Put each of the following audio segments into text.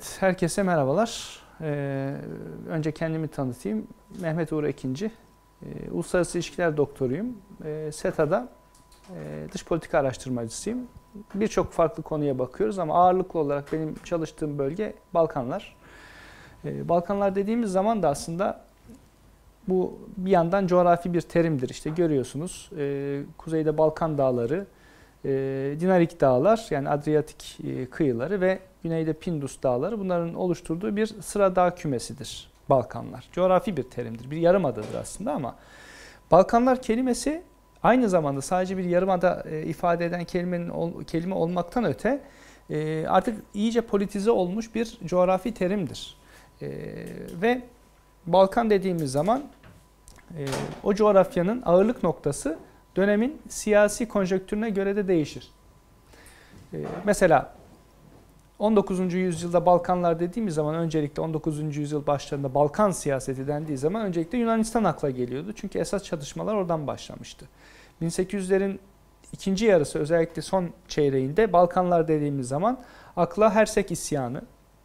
Evet, herkese merhabalar. Önce kendimi tanıtayım. Mehmet Uğur Ekinci. Uluslararası İlişkiler Doktoruyum. SETA'da dış politika araştırmacısıyım. Birçok farklı konuya bakıyoruz ama ağırlıklı olarak benim çalıştığım bölge Balkanlar. Balkanlar dediğimiz zaman da aslında bu bir yandan coğrafi bir terimdir. İşte görüyorsunuz kuzeyde Balkan Dağları, Dinarik Dağlar yani Adriyatik kıyıları ve güneyde Pindus Dağları, bunların oluşturduğu bir sıra dağ kümesidir Balkanlar. Coğrafi bir terimdir, bir yarımadadır aslında ama Balkanlar kelimesi aynı zamanda sadece bir yarımada ifade eden kelime olmaktan öte artık iyice politize olmuş bir coğrafi terimdir. Ve Balkan dediğimiz zaman o coğrafyanın ağırlık noktası dönemin siyasi konjonktürüne göre de değişir. Mesela 19. yüzyılda Balkanlar dediğimiz zaman öncelikle 19. yüzyıl başlarında Balkan siyaseti dendiği zaman öncelikle Yunanistan akla geliyordu. Çünkü esas çatışmalar oradan başlamıştı. 1800'lerin ikinci yarısı özellikle son çeyreğinde Balkanlar dediğimiz zaman akla Hersek isyanı,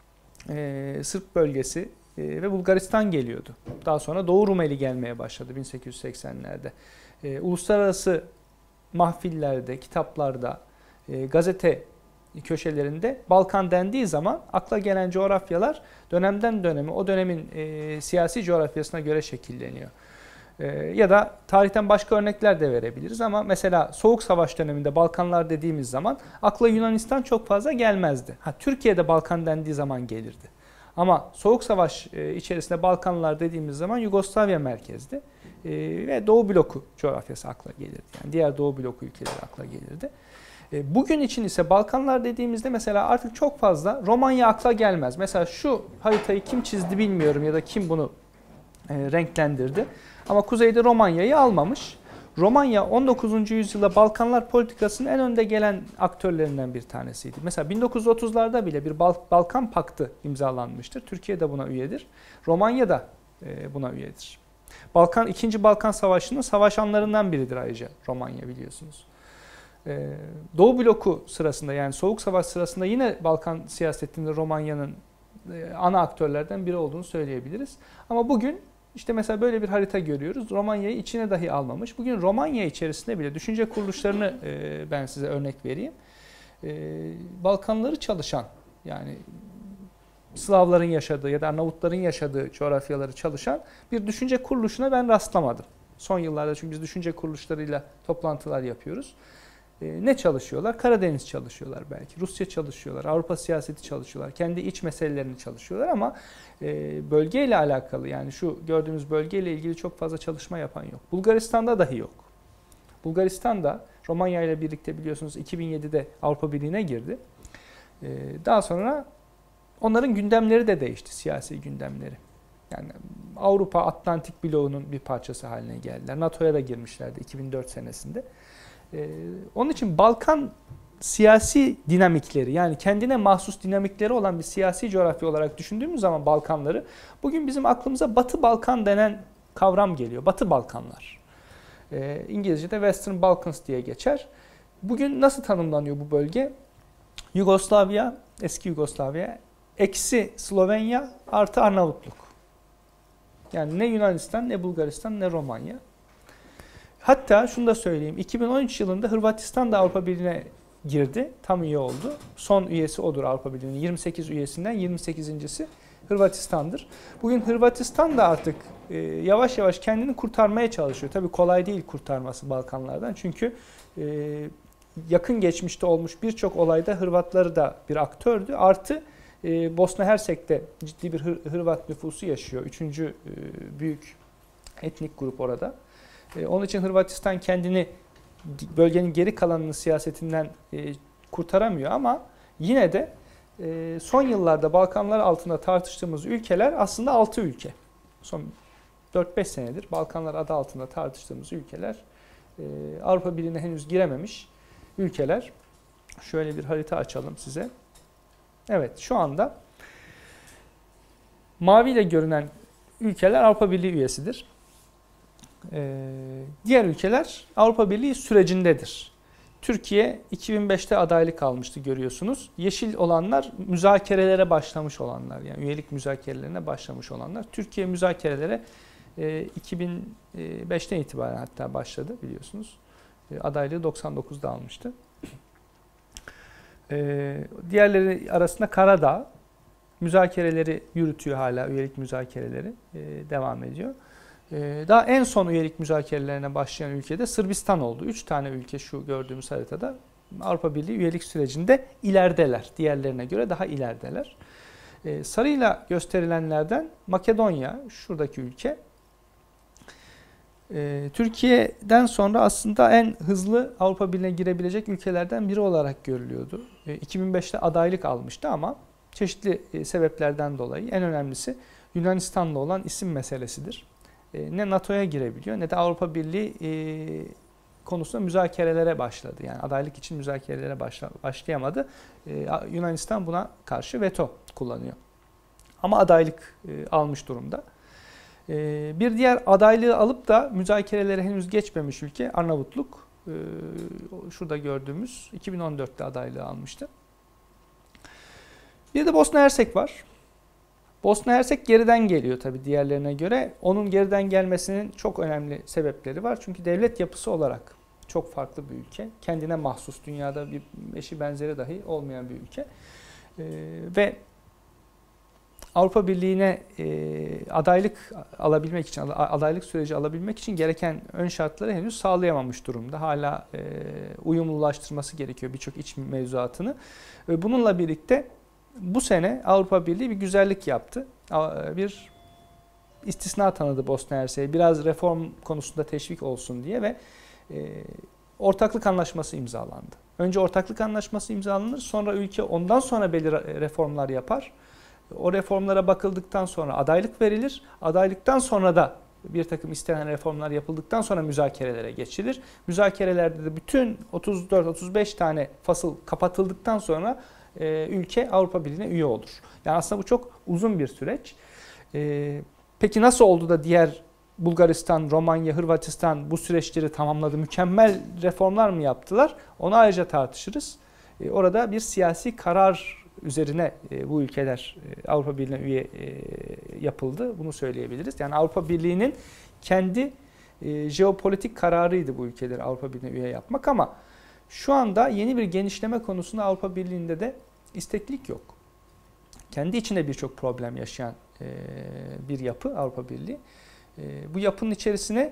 Sırp bölgesi ve Bulgaristan geliyordu. Daha sonra Doğu Rumeli gelmeye başladı 1880'lerde. Uluslararası mahfillerde, kitaplarda, gazete köşelerinde Balkan dendiği zaman akla gelen coğrafyalar dönemden döneme o dönemin siyasi coğrafyasına göre şekilleniyor. Ya da tarihten başka örnekler de verebiliriz ama mesela Soğuk Savaş döneminde Balkanlar dediğimiz zaman akla Yunanistan çok fazla gelmezdi. Türkiye'de Balkan dendiği zaman gelirdi. Ama Soğuk Savaş içerisinde Balkanlar dediğimiz zaman Yugoslavya merkezdi ve Doğu bloku coğrafyası akla gelirdi. Yani diğer Doğu bloku ülkeleri akla gelirdi. Bugün için ise Balkanlar dediğimizde mesela artık çok fazla Romanya akla gelmez. Mesela şu haritayı kim çizdi bilmiyorum ya da kim bunu renklendirdi. Ama kuzeyde Romanya'yı almamış. Romanya 19. yüzyılda Balkanlar politikasının en önde gelen aktörlerinden bir tanesiydi. Mesela 1930'larda bile bir Balkan Paktı imzalanmıştır. Türkiye de buna üyedir. Romanya da buna üyedir. İkinci Balkan Savaşı'nın savaşanlarından biridir ayrıca Romanya, biliyorsunuz. Doğu bloku sırasında yani Soğuk Savaş sırasında yine Balkan siyasetinde Romanya'nın ana aktörlerden biri olduğunu söyleyebiliriz. Ama bugün İşte mesela böyle bir harita görüyoruz. Romanya'yı içine dahi almamış. Bugün Romanya içerisinde bile düşünce kuruluşlarını ben size örnek vereyim. Balkanları çalışan yani Slavların yaşadığı ya da Arnavutların yaşadığı coğrafyaları çalışan bir düşünce kuruluşuna ben rastlamadım. Son yıllarda çünkü biz düşünce kuruluşlarıyla toplantılar yapıyoruz. Ne çalışıyorlar? Karadeniz çalışıyorlar belki. Rusya çalışıyorlar. Avrupa siyaseti çalışıyorlar. Kendi iç meselelerini çalışıyorlar ama bölgeyle alakalı yani şu gördüğünüz bölgeyle ilgili çok fazla çalışma yapan yok. Bulgaristan'da dahi yok. Bulgaristan da Romanya ile birlikte biliyorsunuz 2007'de Avrupa Birliği'ne girdi. Daha sonra onların gündemleri de değişti. Siyasi gündemleri. Yani Avrupa Atlantik bloğunun bir parçası haline geldiler. NATO'ya da girmişlerdi 2004 senesinde. Onun için Balkan siyasi dinamikleri yani kendine mahsus dinamikleri olan bir siyasi coğrafya olarak düşündüğümüz zaman Balkanları bugün bizim aklımıza Batı Balkan denen kavram geliyor. Batı Balkanlar. İngilizce'de Western Balkans diye geçer. Bugün nasıl tanımlanıyor bu bölge? Yugoslavya, eski Yugoslavya, eksi Slovenya artı Arnavutluk. Yani ne Yunanistan, ne Bulgaristan, ne Romanya. Hatta şunu da söyleyeyim, 2013 yılında Hırvatistan da Avrupa Birliği'ne girdi, tam üye oldu. Son üyesi odur Avrupa Birliği'nin, 28 üyesinden 28.'si Hırvatistan'dır. Bugün Hırvatistan da artık yavaş yavaş kendini kurtarmaya çalışıyor. Tabii kolay değil kurtarması Balkanlardan çünkü yakın geçmişte olmuş birçok olayda Hırvatları da bir aktördü. Artı Bosna Hersek'te ciddi bir Hırvat nüfusu yaşıyor. Üçüncü büyük etnik grup orada. Onun için Hırvatistan kendini bölgenin geri kalanının siyasetinden kurtaramıyor ama yine de son yıllarda Balkanlar altında tartıştığımız ülkeler aslında 6 ülke. Son 4-5 senedir Balkanlar adı altında tartıştığımız ülkeler Avrupa Birliği'ne henüz girememiş ülkeler. Şöyle bir harita açalım size. Evet, şu anda maviyle görünen ülkeler Avrupa Birliği üyesidir. Diğer ülkeler Avrupa Birliği sürecindedir. Türkiye 2005'te adaylık almıştı görüyorsunuz. Yeşil olanlar müzakerelere başlamış olanlar, yani üyelik müzakerelerine başlamış olanlar. Türkiye müzakerelere 2005'ten itibaren hatta başladı biliyorsunuz. Adaylığı 99'da almıştı. Diğerleri arasında Karadağ müzakereleri yürütüyor, hala üyelik müzakereleri devam ediyor. Daha en son üyelik müzakerelerine başlayan ülke de Sırbistan oldu. 3 tane ülke şu gördüğümüz haritada Avrupa Birliği üyelik sürecinde ilerideler. Diğerlerine göre daha ilerideler. Sarıyla gösterilenlerden Makedonya, şuradaki ülke. Türkiye'den sonra aslında en hızlı Avrupa Birliği'ne girebilecek ülkelerden biri olarak görülüyordu. 2005'te adaylık almıştı ama çeşitli sebeplerden dolayı en önemlisi Yunanistan'la olan isim meselesidir. Ne NATO'ya girebiliyor ne de Avrupa Birliği konusunda müzakerelere başladı. Yani adaylık için müzakerelere başlayamadı. Yunanistan buna karşı veto kullanıyor. Ama adaylık almış durumda. Bir diğer adaylığı alıp da müzakerelere henüz geçmemiş ülke Arnavutluk. Şurada gördüğümüz 2014'te adaylığı almıştı. Bir de Bosna Hersek var. Bosna Hersek geriden geliyor tabii diğerlerine göre. Onun geriden gelmesinin çok önemli sebepleri var. Çünkü devlet yapısı olarak çok farklı bir ülke. Kendine mahsus, dünyada bir eşi benzeri dahi olmayan bir ülke. Ve Avrupa Birliği'ne adaylık alabilmek için, adaylık süreci alabilmek için gereken ön şartları henüz sağlayamamış durumda. Hala uyumlulaştırması gerekiyor birçok iç mevzuatını. Bununla birlikte bu sene Avrupa Birliği bir güzellik yaptı. Bir istisna tanıdı Bosna Hersek'e. Biraz reform konusunda teşvik olsun diye ve ortaklık anlaşması imzalandı. Önce ortaklık anlaşması imzalanır, sonra ülke ondan sonra belirli reformlar yapar. O reformlara bakıldıktan sonra adaylık verilir. Adaylıktan sonra da bir takım istenen reformlar yapıldıktan sonra müzakerelere geçilir. Müzakerelerde de bütün 34-35 tane fasıl kapatıldıktan sonra ülke Avrupa Birliği'ne üye olur. Yani aslında bu çok uzun bir süreç. Peki nasıl oldu da diğer Bulgaristan, Romanya, Hırvatistan bu süreçleri tamamladı? Mükemmel reformlar mı yaptılar? Onu ayrıca tartışırız. Orada bir siyasi karar üzerine bu ülkeler Avrupa Birliği'ne üye yapıldı. Bunu söyleyebiliriz. Yani Avrupa Birliği'nin kendi jeopolitik kararıydı bu ülkeleri Avrupa Birliği'ne üye yapmak ama şu anda yeni bir genişleme konusunda Avrupa Birliği'nde de isteklilik yok. Kendi içinde birçok problem yaşayan bir yapı Avrupa Birliği. Bu yapının içerisine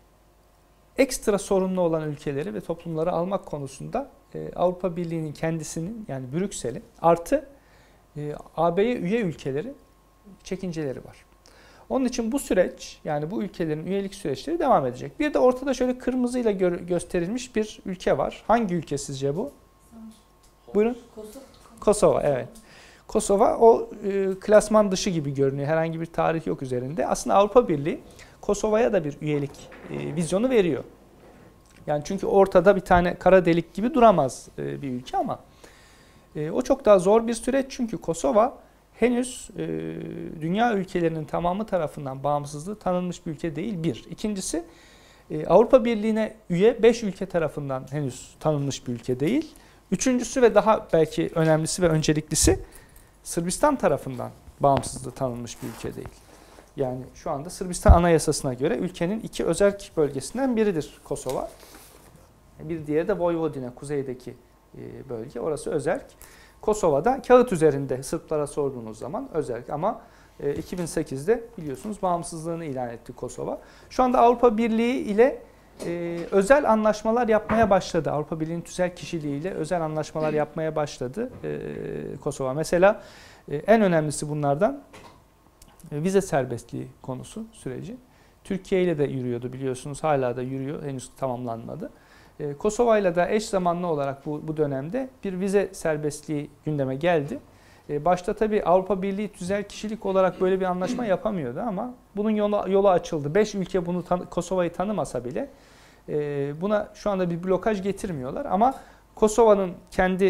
ekstra sorunlu olan ülkeleri ve toplumları almak konusunda Avrupa Birliği'nin kendisinin, yani Brüksel'in artı AB'ye üye ülkeleri çekinceleri var. Onun için bu süreç, yani bu ülkelerin üyelik süreçleri devam edecek. Bir de ortada şöyle kırmızıyla gösterilmiş bir ülke var. Hangi ülke sizce bu? Buyurun. Kosova, evet. Kosova o klasman dışı gibi görünüyor. Herhangi bir tarih yok üzerinde. Aslında Avrupa Birliği Kosova'ya da bir üyelik vizyonu veriyor. Yani çünkü ortada bir tane kara delik gibi duramaz bir ülke ama o çok daha zor bir süreç çünkü Kosova henüz dünya ülkelerinin tamamı tarafından bağımsızlığı tanınmış bir ülke değil. Bir. İkincisi Avrupa Birliği'ne üye 5 ülke tarafından henüz tanınmış bir ülke değil. Üçüncüsü ve daha belki önemlisi ve önceliklisi Sırbistan tarafından bağımsızlığı tanınmış bir ülke değil. Yani şu anda Sırbistan Anayasası'na göre ülkenin 2 özerk bölgesinden biridir Kosova. Bir diğeri de Vojvodina, kuzeydeki bölge. Orası özerk. Kosova'da kağıt üzerinde Sırplara sorduğunuz zaman özerk ama 2008'de biliyorsunuz bağımsızlığını ilan etti Kosova. Şu anda Avrupa Birliği ile özel anlaşmalar yapmaya başladı. Avrupa Birliği'nin tüzel kişiliğiyle özel anlaşmalar yapmaya başladı Kosova. Mesela en önemlisi bunlardan vize serbestliği konusu süreci. Türkiye ile de yürüyordu biliyorsunuz. Hala da yürüyor. Henüz tamamlanmadı. Kosova ile de eş zamanlı olarak bu dönemde bir vize serbestliği gündeme geldi. Başta tabii Avrupa Birliği tüzel kişilik olarak böyle bir anlaşma yapamıyordu ama bunun yolu açıldı. 5 ülke bunu Kosova'yı tanımasa bile buna şu anda bir blokaj getirmiyorlar ama Kosova'nın kendi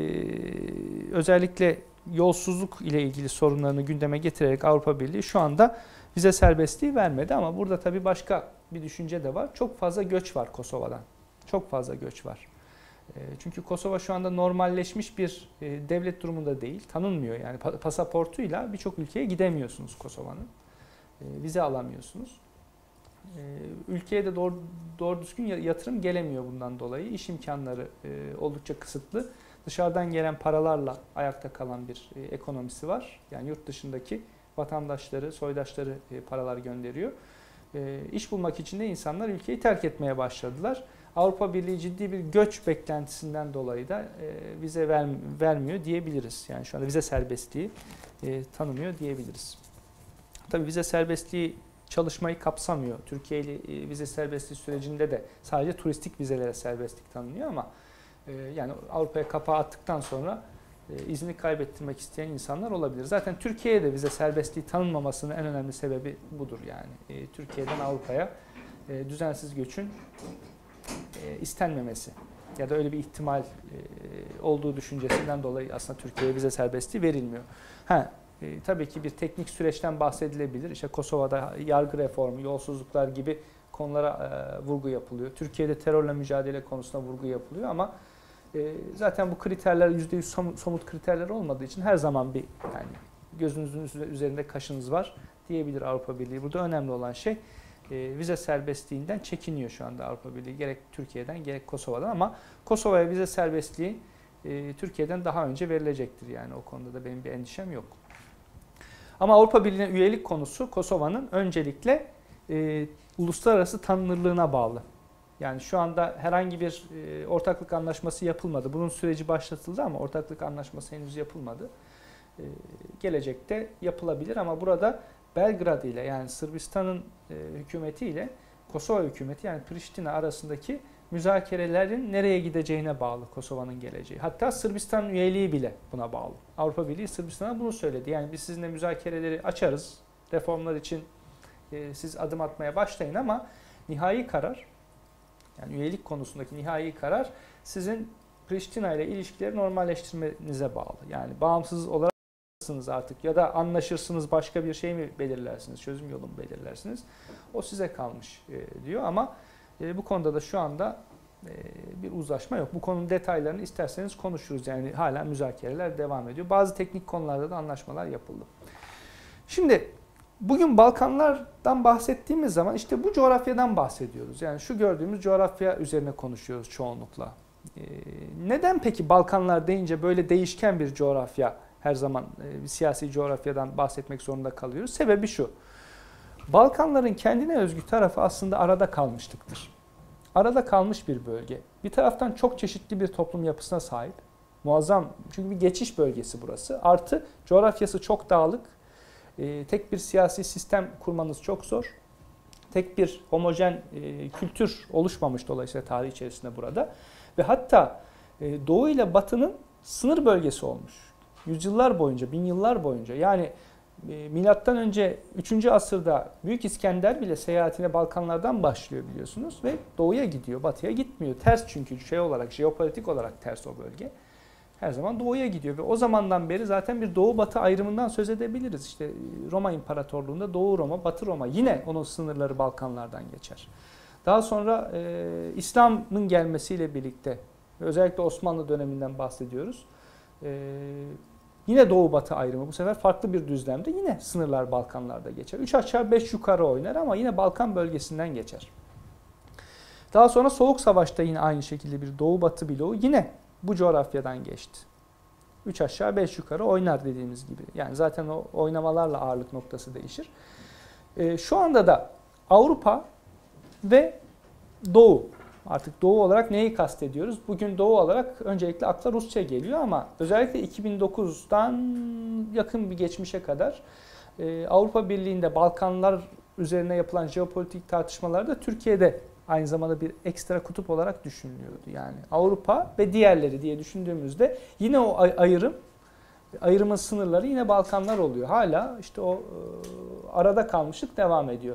özellikle yolsuzluk ile ilgili sorunlarını gündeme getirerek Avrupa Birliği şu anda vize serbestliği vermedi ama burada tabii başka bir düşünce de var. Çok fazla göç var Kosova'dan. Çok fazla göç var. Çünkü Kosova şu anda normalleşmiş bir devlet durumunda değil, tanınmıyor. Yani pasaportuyla birçok ülkeye gidemiyorsunuz Kosova'nın. Vize alamıyorsunuz. Ülkeye de doğru düzgün yatırım gelemiyor bundan dolayı. İş imkanları oldukça kısıtlı. Dışarıdan gelen paralarla ayakta kalan bir ekonomisi var. Yani yurt dışındaki vatandaşları, soydaşları paralar gönderiyor. İş bulmak için de insanlar ülkeyi terk etmeye başladılar. Avrupa Birliği ciddi bir göç beklentisinden dolayı da vize vermiyor diyebiliriz. Yani şu anda vize serbestliği tanımıyor diyebiliriz. Tabii vize serbestliği çalışmayı kapsamıyor. Türkiye ile vize serbestliği sürecinde de sadece turistik vizelere serbestlik tanınıyor ama yani Avrupa'ya kapağı attıktan sonra izni kaybettirmek isteyen insanlar olabilir. Zaten Türkiye'ye de vize serbestliği tanınmamasının en önemli sebebi budur yani. Türkiye'den Avrupa'ya düzensiz göçün istenmemesi ya da öyle bir ihtimal olduğu düşüncesinden dolayı aslında Türkiye'ye vize serbestliği verilmiyor. Tabii ki bir teknik süreçten bahsedilebilir. İşte Kosova'da yargı reformu, yolsuzluklar gibi konulara vurgu yapılıyor. Türkiye'de terörle mücadele konusunda vurgu yapılıyor ama zaten bu kriterler %100 somut kriterler olmadığı için her zaman bir yani gözünüzün üzerinde kaşınız var diyebilir Avrupa Birliği. Burada önemli olan şey vize serbestliğinden çekiniyor şu anda Avrupa Birliği. Gerek Türkiye'den gerek Kosova'dan ama Kosova'ya vize serbestliği Türkiye'den daha önce verilecektir. Yani o konuda da benim bir endişem yok. Ama Avrupa Birliği'ne üyelik konusu Kosova'nın öncelikle uluslararası tanınırlığına bağlı. Yani şu anda herhangi bir ortaklık anlaşması yapılmadı. Bunun süreci başlatıldı ama ortaklık anlaşması henüz yapılmadı. Gelecekte yapılabilir ama burada Belgrad ile yani Sırbistan'ın hükümeti ile Kosova hükümeti yani Priştine arasındaki müzakerelerin nereye gideceğine bağlı Kosova'nın geleceği. Hatta Sırbistan üyeliği bile buna bağlı. Avrupa Birliği Sırbistan'a bunu söyledi. Yani biz sizinle müzakereleri açarız. Reformlar için siz adım atmaya başlayın ama nihai karar yani üyelik konusundaki nihai karar sizin Priştine ile ilişkileri normalleştirmenize bağlı. Yani bağımsız olarak artık ya da anlaşırsınız başka bir şey mi belirlersiniz, çözüm yolu mu belirlersiniz? O size kalmış diyor ama bu konuda da şu anda bir uzlaşma yok. Bu konunun detaylarını isterseniz konuşuruz. Yani hala müzakereler devam ediyor. Bazı teknik konularda da anlaşmalar yapıldı. Şimdi bugün Balkanlardan bahsettiğimiz zaman işte bu coğrafyadan bahsediyoruz. Yani şu gördüğümüz coğrafya üzerine konuşuyoruz çoğunlukla. Neden peki Balkanlar deyince böyle değişken bir coğrafya her zaman siyasi coğrafyadan bahsetmek zorunda kalıyoruz? Sebebi şu. Balkanların kendine özgü tarafı aslında arada kalmışlıktır. Arada kalmış bir bölge. Bir taraftan çok çeşitli bir toplum yapısına sahip. Muazzam çünkü bir geçiş bölgesi burası. Artı coğrafyası çok dağlık. Tek bir siyasi sistem kurmanız çok zor. Tek bir homojen kültür oluşmamış dolayısıyla tarih içerisinde burada. Ve hatta Doğu ile Batı'nın sınır bölgesi olmuş. Yüzyıllar boyunca, bin yıllar boyunca. Yani milattan önce 3. asırda Büyük İskender bile seyahatine Balkanlardan başlıyor biliyorsunuz ve doğuya gidiyor, batıya gitmiyor. Ters çünkü şey olarak, jeopolitik olarak ters o bölge. Her zaman doğuya gidiyor ve o zamandan beri zaten bir doğu-batı ayrımından söz edebiliriz. İşte Roma İmparatorluğu'nda Doğu Roma, Batı Roma yine onun sınırları Balkanlardan geçer. Daha sonra İslam'ın gelmesiyle birlikte özellikle Osmanlı döneminden bahsediyoruz. Yine Doğu-Batı ayrımı bu sefer farklı bir düzlemde yine sınırlar Balkanlarda geçer. 3 aşağı 5 yukarı oynar ama yine Balkan bölgesinden geçer. Daha sonra Soğuk Savaş'ta yine aynı şekilde bir Doğu-Batı bloğu yine bu coğrafyadan geçti. 3 aşağı 5 yukarı oynar dediğimiz gibi. Yani zaten o oynamalarla ağırlık noktası değişir. Şu anda da Avrupa ve Doğu. Artık Doğu olarak neyi kastediyoruz? Bugün Doğu olarak öncelikle akla Rusya geliyor ama özellikle 2009'dan yakın bir geçmişe kadar Avrupa Birliği'nde Balkanlar üzerine yapılan jeopolitik tartışmalarda Türkiye'de aynı zamanda bir ekstra kutup olarak düşünülüyordu. Yani Avrupa ve diğerleri diye düşündüğümüzde yine o ayrımın sınırları yine Balkanlar oluyor. Hala işte o arada kalmışlık devam ediyor.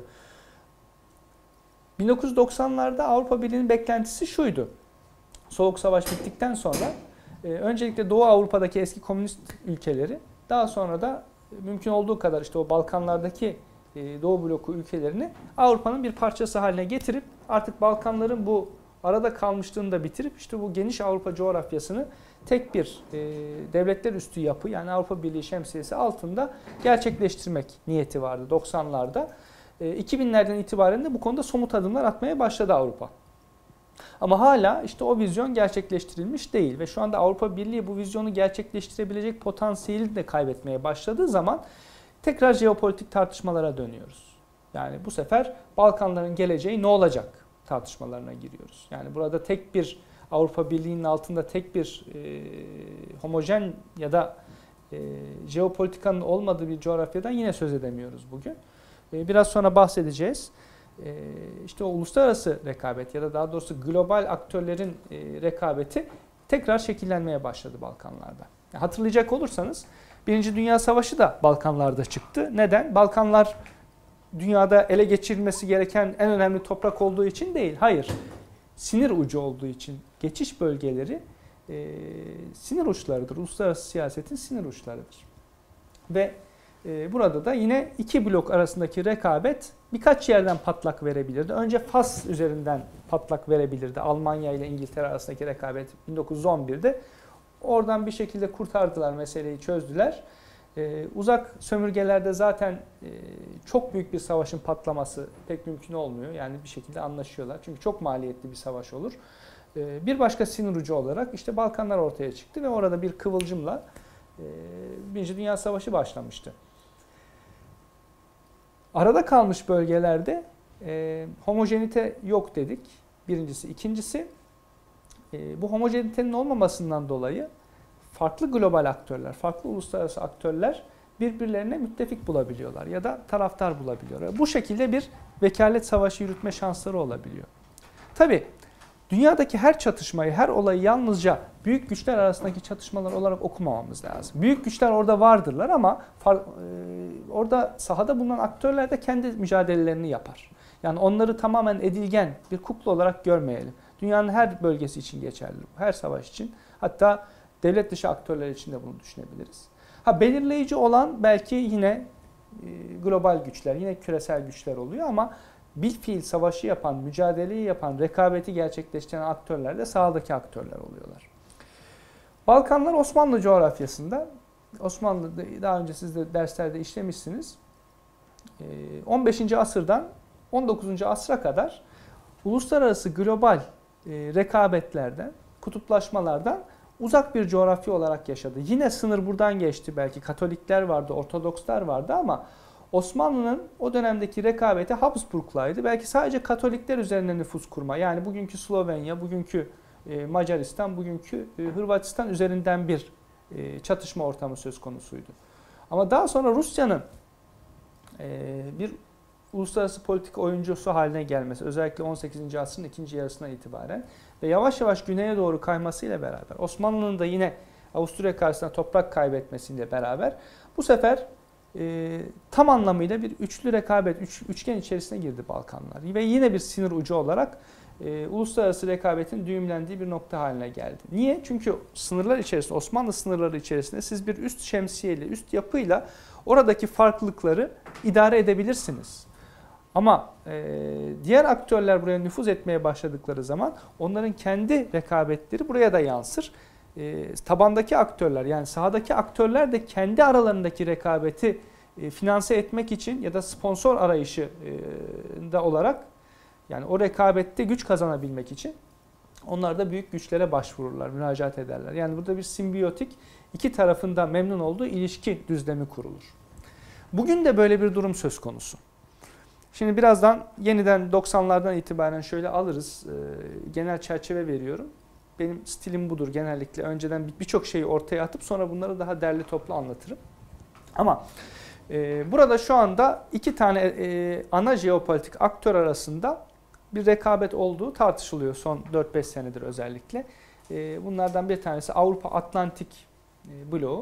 1990'larda Avrupa Birliği'nin beklentisi şuydu. Soğuk Savaş bittikten sonra öncelikle Doğu Avrupa'daki eski komünist ülkeleri daha sonra da mümkün olduğu kadar işte o Balkanlardaki Doğu bloku ülkelerini Avrupa'nın bir parçası haline getirip artık Balkanların bu arada kalmışlığını da bitirip işte bu geniş Avrupa coğrafyasını tek bir devletler üstü yapı, yani Avrupa Birliği şemsiyesi altında gerçekleştirmek niyeti vardı 90'larda. 2000'lerden itibaren de bu konuda somut adımlar atmaya başladı Avrupa. Ama hala işte o vizyon gerçekleştirilmiş değil ve şu anda Avrupa Birliği bu vizyonu gerçekleştirebilecek potansiyeli de kaybetmeye başladığı zaman tekrar jeopolitik tartışmalara dönüyoruz. Yani bu sefer Balkanların geleceği ne olacak tartışmalarına giriyoruz. Yani burada tek bir Avrupa Birliği'nin altında tek bir homojen ya da jeopolitikanın olmadığı bir coğrafyadan yine söz edemiyoruz bugün. Biraz sonra bahsedeceğiz. İşte o uluslararası rekabet ya da daha doğrusu global aktörlerin rekabeti tekrar şekillenmeye başladı Balkanlarda. Hatırlayacak olursanız Birinci Dünya Savaşı da Balkanlarda çıktı. Neden? Balkanlar dünyada ele geçirilmesi gereken en önemli toprak olduğu için değil. Hayır. Sinir ucu olduğu için geçiş bölgeleri sinir uçlarıdır. Uluslararası siyasetin sinir uçlarıdır. Ve burada da yine iki blok arasındaki rekabet birkaç yerden patlak verebilirdi. Önce Fas üzerinden patlak verebilirdi. Almanya ile İngiltere arasındaki rekabet 1911'de. Oradan bir şekilde kurtardılar, meseleyi çözdüler. Uzak sömürgelerde zaten çok büyük bir savaşın patlaması pek mümkün olmuyor. Yani bir şekilde anlaşıyorlar. Çünkü çok maliyetli bir savaş olur. Bir başka sinir ucu olarak işte Balkanlar ortaya çıktı ve orada bir kıvılcımla Birinci Dünya Savaşı başlamıştı. Arada kalmış bölgelerde homojenite yok dedik. Birincisi. İkincisi bu homojenitenin olmamasından dolayı farklı global aktörler, farklı uluslararası aktörler birbirlerine müttefik bulabiliyorlar ya da taraftar bulabiliyorlar. Bu şekilde bir vekalet savaşı yürütme şansları olabiliyor. Tabii dünyadaki her çatışmayı, her olayı yalnızca büyük güçler arasındaki çatışmalar olarak okumamamız lazım. Büyük güçler orada vardırlar ama orada sahada bulunan aktörler de kendi mücadelelerini yapar. Yani onları tamamen edilgen bir kukla olarak görmeyelim. Dünyanın her bölgesi için geçerli bu, her savaş için. Hatta devlet dışı aktörler için de bunu düşünebiliriz. Belirleyici olan belki yine global güçler, yine küresel güçler oluyor ama bilfiil savaşı yapan, mücadeleyi yapan, rekabeti gerçekleştiren aktörler de sahadaki aktörler oluyorlar. Balkanlar Osmanlı coğrafyasında, Osmanlı daha önce siz de derslerde işlemişsiniz, 15. asırdan 19. asra kadar uluslararası global rekabetlerden, kutuplaşmalardan uzak bir coğrafya olarak yaşadı. Yine sınır buradan geçti belki. Katolikler vardı, Ortodokslar vardı ama Osmanlı'nın o dönemdeki rekabeti Habsburg'laydı. Belki sadece Katolikler üzerine nüfuz kurma. Yani bugünkü Slovenya, bugünkü Macaristan, bugünkü Hırvatistan üzerinden bir çatışma ortamı söz konusuydu. Ama daha sonra Rusya'nın bir uluslararası politika oyuncusu haline gelmesi, özellikle 18. asrın ikinci yarısından itibaren ve yavaş yavaş güneye doğru kaymasıyla beraber, Osmanlı'nın da yine Avusturya karşısında toprak kaybetmesiyle beraber bu sefer tam anlamıyla bir üçlü rekabet, üçgen içerisine girdi Balkanlar. Ve yine bir sinir ucu olarak uluslararası rekabetin düğümlendiği bir nokta haline geldi. Niye? Çünkü sınırlar içerisinde, Osmanlı sınırları içerisinde siz bir üst şemsiyeyle, üst yapıyla oradaki farklılıkları idare edebilirsiniz. Ama diğer aktörler buraya nüfuz etmeye başladıkları zaman onların kendi rekabetleri buraya da yansır. Tabandaki aktörler, yani sahadaki aktörler de kendi aralarındaki rekabeti finanse etmek için ya da sponsor arayışında olarak, yani o rekabette güç kazanabilmek için onlar da büyük güçlere başvururlar, müracaat ederler. Yani burada bir simbiyotik, iki tarafında memnun olduğu ilişki düzlemi kurulur. Bugün de böyle bir durum söz konusu. Şimdi birazdan yeniden 90'lardan itibaren şöyle alırız, genel çerçeve veriyorum. Benim stilim budur genellikle. Önceden birçok şeyi ortaya atıp sonra bunları daha derli toplu anlatırım. Ama burada şu anda iki tane ana jeopolitik aktör arasında bir rekabet olduğu tartışılıyor son 4-5 senedir özellikle. Bunlardan bir tanesi Avrupa Atlantik bloğu.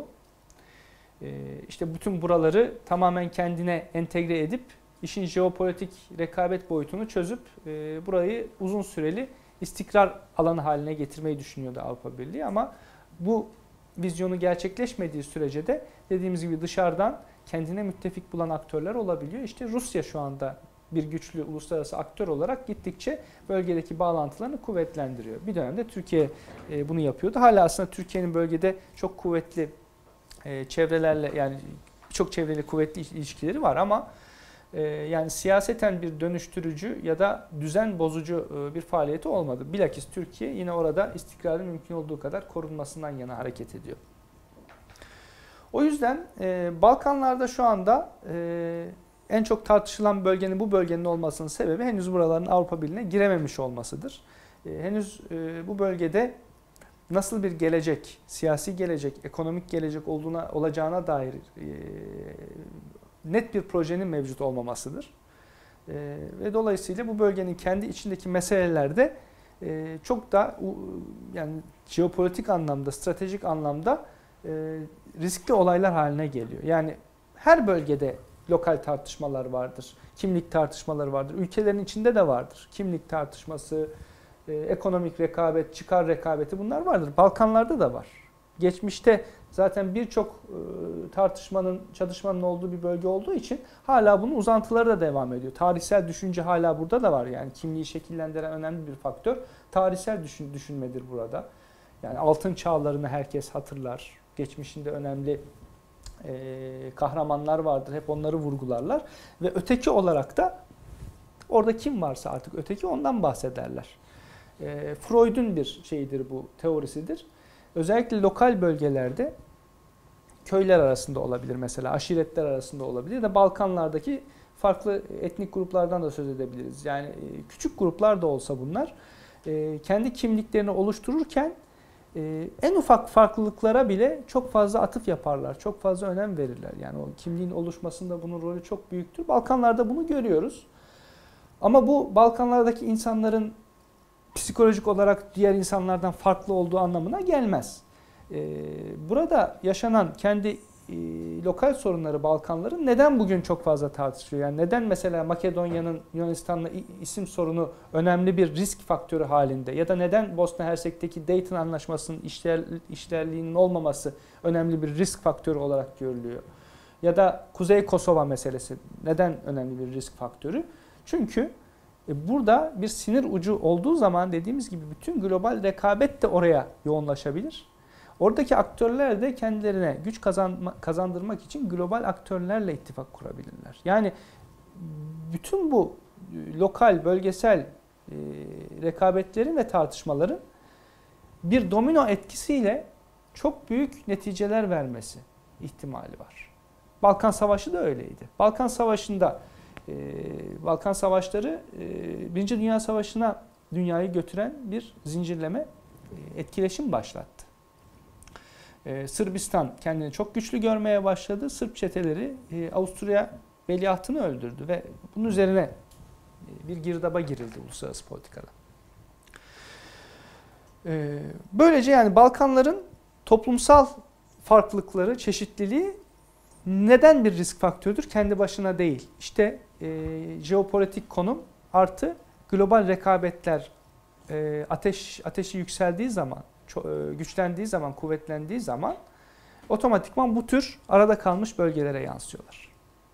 İşte bütün buraları tamamen kendine entegre edip işin jeopolitik rekabet boyutunu çözüp burayı uzun süreli istikrar alanı haline getirmeyi düşünüyordu Avrupa Birliği ama bu vizyonu gerçekleşmediği sürece de dediğimiz gibi dışarıdan kendine müttefik bulan aktörler olabiliyor. İşte Rusya şu anda bir güçlü uluslararası aktör olarak gittikçe bölgedeki bağlantılarını kuvvetlendiriyor. Bir dönemde Türkiye bunu yapıyordu. Hala aslında Türkiye'nin bölgede çok kuvvetli çevrelerle, yani çok çevreli kuvvetli ilişkileri var ama yani siyaseten bir dönüştürücü ya da düzen bozucu bir faaliyeti olmadı. Bilakis Türkiye yine orada istikrarın mümkün olduğu kadar korunmasından yana hareket ediyor. O yüzden Balkanlarda şu anda en çok tartışılan bölgenin bu bölgenin olmasının sebebi henüz buraların Avrupa Birliği'ne girememiş olmasıdır. Henüz bu bölgede nasıl bir gelecek, siyasi gelecek, ekonomik gelecek olacağına dair net bir projenin mevcut olmamasıdır. Ve dolayısıyla bu bölgenin kendi içindeki meselelerde çok da yani jeopolitik anlamda, stratejik anlamda riskli olaylar haline geliyor. Yani her bölgede lokal tartışmalar vardır, kimlik tartışmaları vardır, ülkelerin içinde de vardır. Kimlik tartışması, ekonomik rekabet, çıkar rekabeti, bunlar vardır. Balkanlarda da var. Geçmişte zaten birçok tartışmanın, çatışmanın olduğu bir bölge olduğu için hala bunun uzantıları da devam ediyor. Tarihsel düşünce hala burada da var. Yani kimliği şekillendiren önemli bir faktör tarihsel düşünmedir burada. Yani altın çağlarını herkes hatırlar. Geçmişinde önemli kahramanlar vardır. Hep onları vurgularlar. Ve öteki olarak da orada kim varsa artık öteki, ondan bahsederler. Freud'un bir şeyidir bu, teorisidir. Özellikle lokal bölgelerde köyler arasında olabilir mesela, aşiretler arasında olabilir de Balkanlardaki farklı etnik gruplardan da söz edebiliriz. Yani küçük gruplar da olsa bunlar kendi kimliklerini oluştururken en ufak farklılıklara bile çok fazla atıf yaparlar, çok fazla önem verirler. Yani o kimliğin oluşmasında bunun rolü çok büyüktür. Balkanlarda bunu görüyoruz. Ama bu Balkanlardaki insanların psikolojik olarak diğer insanlardan farklı olduğu anlamına gelmez. Burada yaşanan kendi lokal sorunları Balkanların neden bugün çok fazla tartışılıyor? Yani neden mesela Makedonya'nın Yunanistan'la isim sorunu önemli bir risk faktörü halinde, ya da neden Bosna Hersek'teki Dayton Anlaşması'nın işlerliğinin olmaması önemli bir risk faktörü olarak görülüyor? Ya da Kuzey Kosova meselesi neden önemli bir risk faktörü? Çünkü burada bir sinir ucu olduğu zaman dediğimiz gibi bütün global rekabet de oraya yoğunlaşabilir. Oradaki aktörler de kendilerine güç kazandırmak için global aktörlerle ittifak kurabilirler. Yani bütün bu lokal, bölgesel rekabetlerin ve tartışmaların bir domino etkisiyle çok büyük neticeler vermesi ihtimali var. Balkan Savaşı da öyleydi. Balkan Savaşı'nda Balkan Savaşları Birinci Dünya Savaşı'na dünyayı götüren bir zincirleme etkileşim başlattı. Sırbistan kendini çok güçlü görmeye başladı. Sırp çeteleri Avusturya veliahtını öldürdü ve bunun üzerine bir girdaba girildi uluslararası politikada. Böylece yani Balkanların toplumsal farklılıkları, çeşitliliği neden bir risk faktörüdür? Kendi başına değil. İşte jeopolitik konum artı global rekabetler ateşi yükseldiği zaman, güçlendiği zaman, kuvvetlendiği zaman otomatikman bu tür arada kalmış bölgelere yansıyorlar.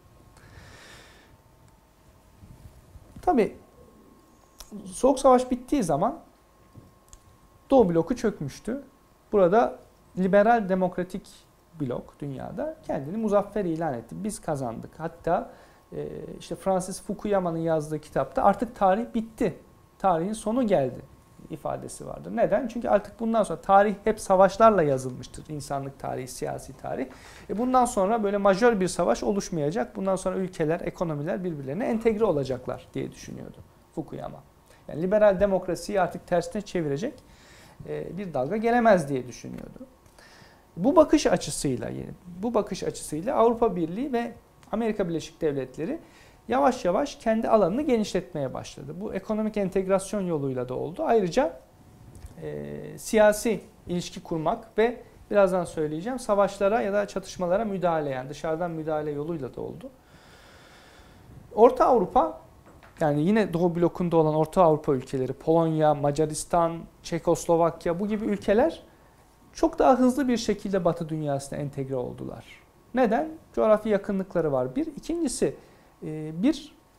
Tabii Soğuk Savaş bittiği zaman Doğu bloku çökmüştü. Burada liberal demokratik blok dünyada kendini muzaffer ilan etti. Biz kazandık. Hatta işte Francis Fukuyama'nın yazdığı kitapta artık tarih bitti, tarihin sonu geldi ifadesi vardır. Neden? Çünkü artık bundan sonra tarih hep savaşlarla yazılmıştır. İnsanlık tarihi, siyasi tarih. Bundan sonra böyle majör bir savaş oluşmayacak. Bundan sonra ülkeler, ekonomiler birbirlerine entegre olacaklar diye düşünüyordu Fukuyama. Yani liberal demokrasiyi artık tersine çevirecek bir dalga gelemez diye düşünüyordu. Bu bakış açısıyla Avrupa Birliği ve Amerika Birleşik Devletleri yavaş yavaş kendi alanını genişletmeye başladı. Bu ekonomik entegrasyon yoluyla da oldu. Ayrıca siyasi ilişki kurmak ve birazdan söyleyeceğim savaşlara ya da çatışmalara müdahale, yani dışarıdan müdahale yoluyla da oldu. Orta Avrupa, yani yine Doğu blokunda olan Orta Avrupa ülkeleri, Polonya, Macaristan, Çekoslovakya, bu gibi ülkeler çok daha hızlı bir şekilde Batı dünyasına entegre oldular. Neden? Coğrafi yakınlıkları var. İkincisi, bir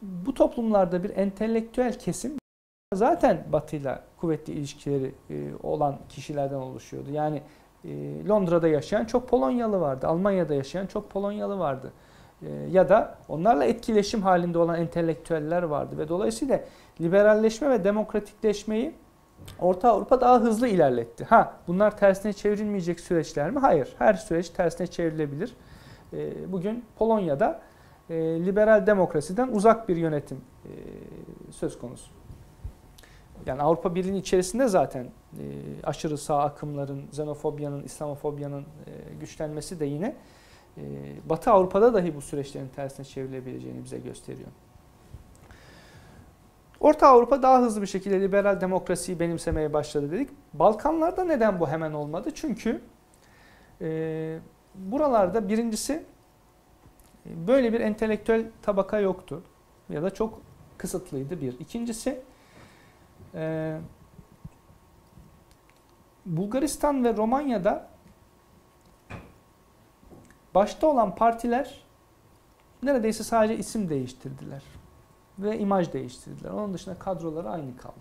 bu toplumlarda bir entelektüel kesim zaten Batı'yla kuvvetli ilişkileri olan kişilerden oluşuyordu. Yani Londra'da yaşayan çok Polonyalı vardı, Almanya'da yaşayan çok Polonyalı vardı. Ya da onlarla etkileşim halinde olan entelektüeller vardı ve dolayısıyla liberalleşme ve demokratikleşmeyi Orta Avrupa daha hızlı ilerletti. Bunlar tersine çevrilmeyecek süreçler mi? Hayır. Her süreç tersine çevrilebilir. Bugün Polonya'da liberal demokrasiden uzak bir yönetim söz konusu. Yani Avrupa Birliği içerisinde zaten aşırı sağ akımların, xenofobyanın, İslamofobyanın güçlenmesi de yine Batı Avrupa'da dahi bu süreçlerin tersine çevrilebileceğini bize gösteriyor. Orta Avrupa daha hızlı bir şekilde liberal demokrasiyi benimsemeye başladı dedik. Balkanlarda neden bu hemen olmadı? Çünkü buralarda birincisi böyle bir entelektüel tabaka yoktu ya da çok kısıtlıydı bir. İkincisi Bulgaristan ve Romanya'da başta olan partiler neredeyse sadece isim değiştirdiler ve imaj değiştirdiler. Onun dışında kadroları aynı kaldı.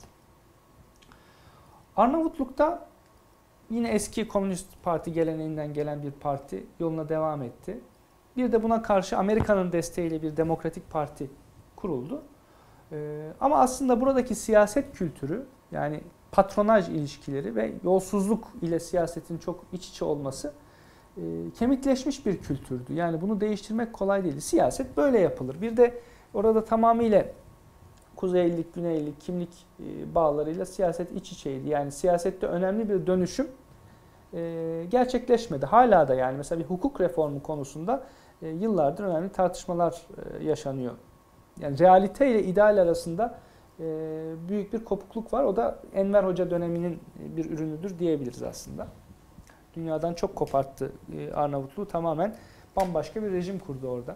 Arnavutluk'ta yine eski Komünist Parti geleneğinden gelen bir parti yoluna devam etti. Bir de buna karşı Amerika'nın desteğiyle bir demokratik parti kuruldu. Ama aslında buradaki siyaset kültürü, yani patronaj ilişkileri ve yolsuzluk ile siyasetin çok iç içe olması kemikleşmiş bir kültürdü. Yani bunu değiştirmek kolay değildi. Siyaset böyle yapılır. Bir de orada tamamıyla kuzeylilik, güneylilik, kimlik bağlarıyla siyaset iç içeydi. Yani siyasette önemli bir dönüşüm gerçekleşmedi. Hala da yani mesela bir hukuk reformu konusunda yıllardır önemli tartışmalar yaşanıyor. Yani realite ile ideal arasında büyük bir kopukluk var. O da Enver Hoca döneminin bir ürünüdür diyebiliriz aslında. Dünyadan çok koparttı Arnavutluğu. Tamamen bambaşka bir rejim kurdu orada.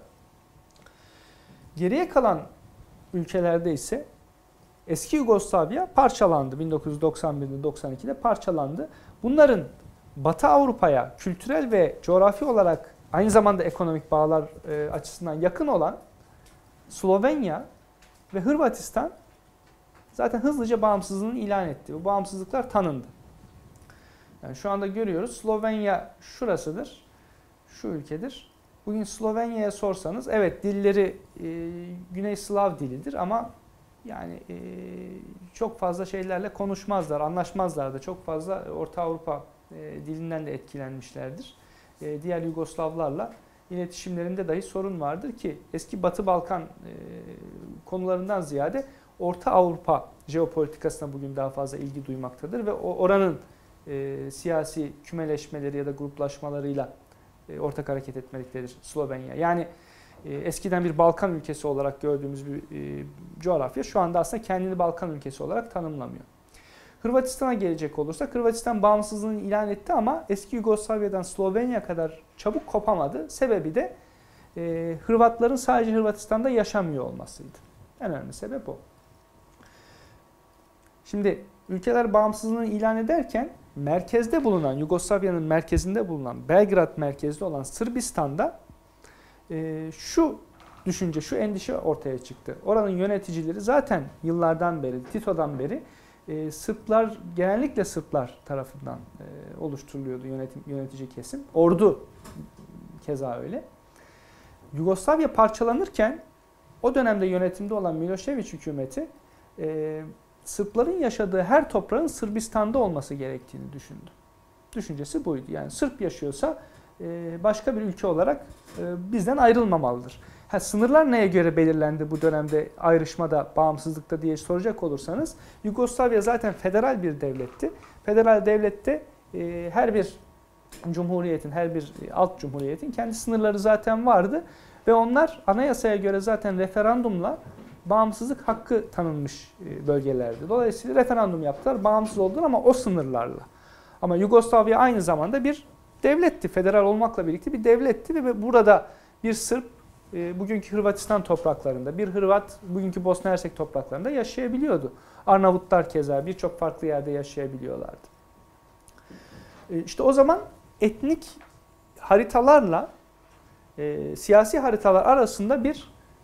Geriye kalan ülkelerde ise eski Yugoslavya parçalandı. 1991'de 92'de parçalandı. Bunların Batı Avrupa'ya kültürel ve coğrafi olarak aynı zamanda ekonomik bağlar açısından yakın olan Slovenya ve Hırvatistan zaten hızlıca bağımsızlığını ilan etti. Bu bağımsızlıklar tanındı. Yani şu anda görüyoruz, Slovenya şurasıdır, şu ülkedir. Bugün Slovenya'ya sorsanız evet dilleri Güney Slav dilidir ama yani çok fazla şeylerle konuşmazlar, anlaşmazlar da çok fazla Orta Avrupa dilinden de etkilenmişlerdir. Diğer Yugoslavlarla iletişimlerinde dahi sorun vardır ki eski Batı Balkan konularından ziyade Orta Avrupa jeopolitikasına bugün daha fazla ilgi duymaktadır ve oranın siyasi kümeleşmeleri ya da gruplaşmalarıyla ortak hareket etmektedir Slovenya. Yani eskiden bir Balkan ülkesi olarak gördüğümüz bir coğrafya şu anda aslında kendini Balkan ülkesi olarak tanımlamıyor. Hırvatistan'a gelecek olursak Hırvatistan bağımsızlığını ilan etti ama eski Yugoslavya'dan Slovenya kadar çabuk kopamadı. Sebebi de Hırvatların sadece Hırvatistan'da yaşamıyor olmasıydı. En önemli sebep o. Şimdi ülkeler bağımsızlığını ilan ederken merkezde bulunan, Yugoslavya'nın merkezinde bulunan, Belgrad merkezli olan Sırbistan'da şu düşünce, şu endişe ortaya çıktı. Oranın yöneticileri zaten yıllardan beri, Tito'dan beri Sırplar, genellikle Sırplar tarafından oluşturuluyordu yönetici kesim. Ordu keza öyle. Yugoslavya parçalanırken o dönemde yönetimde olan Milošević hükümeti Sırpların yaşadığı her toprağın Sırbistan'da olması gerektiğini düşündü. Düşüncesi buydu. Yani Sırp yaşıyorsa başka bir ülke olarak bizden ayrılmamalıdır. Sınırlar neye göre belirlendi bu dönemde ayrışmada, bağımsızlıkta diye soracak olursanız Yugoslavya zaten federal bir devletti. Federal devlette her bir cumhuriyetin, her bir alt cumhuriyetin kendi sınırları zaten vardı ve onlar anayasaya göre zaten referandumla bağımsızlık hakkı tanınmış bölgelerdi. Dolayısıyla referandum yaptılar, bağımsız oldular ama o sınırlarla. Ama Yugoslavya aynı zamanda bir devletti, federal olmakla birlikte bir devletti ve burada bir Sırp bugünkü Hırvatistan topraklarında, bir Hırvat bugünkü Bosna Hersek topraklarında yaşayabiliyordu. Arnavutlar keza birçok farklı yerde yaşayabiliyorlardı. İşte o zaman etnik haritalarla siyasi haritalar arasında bir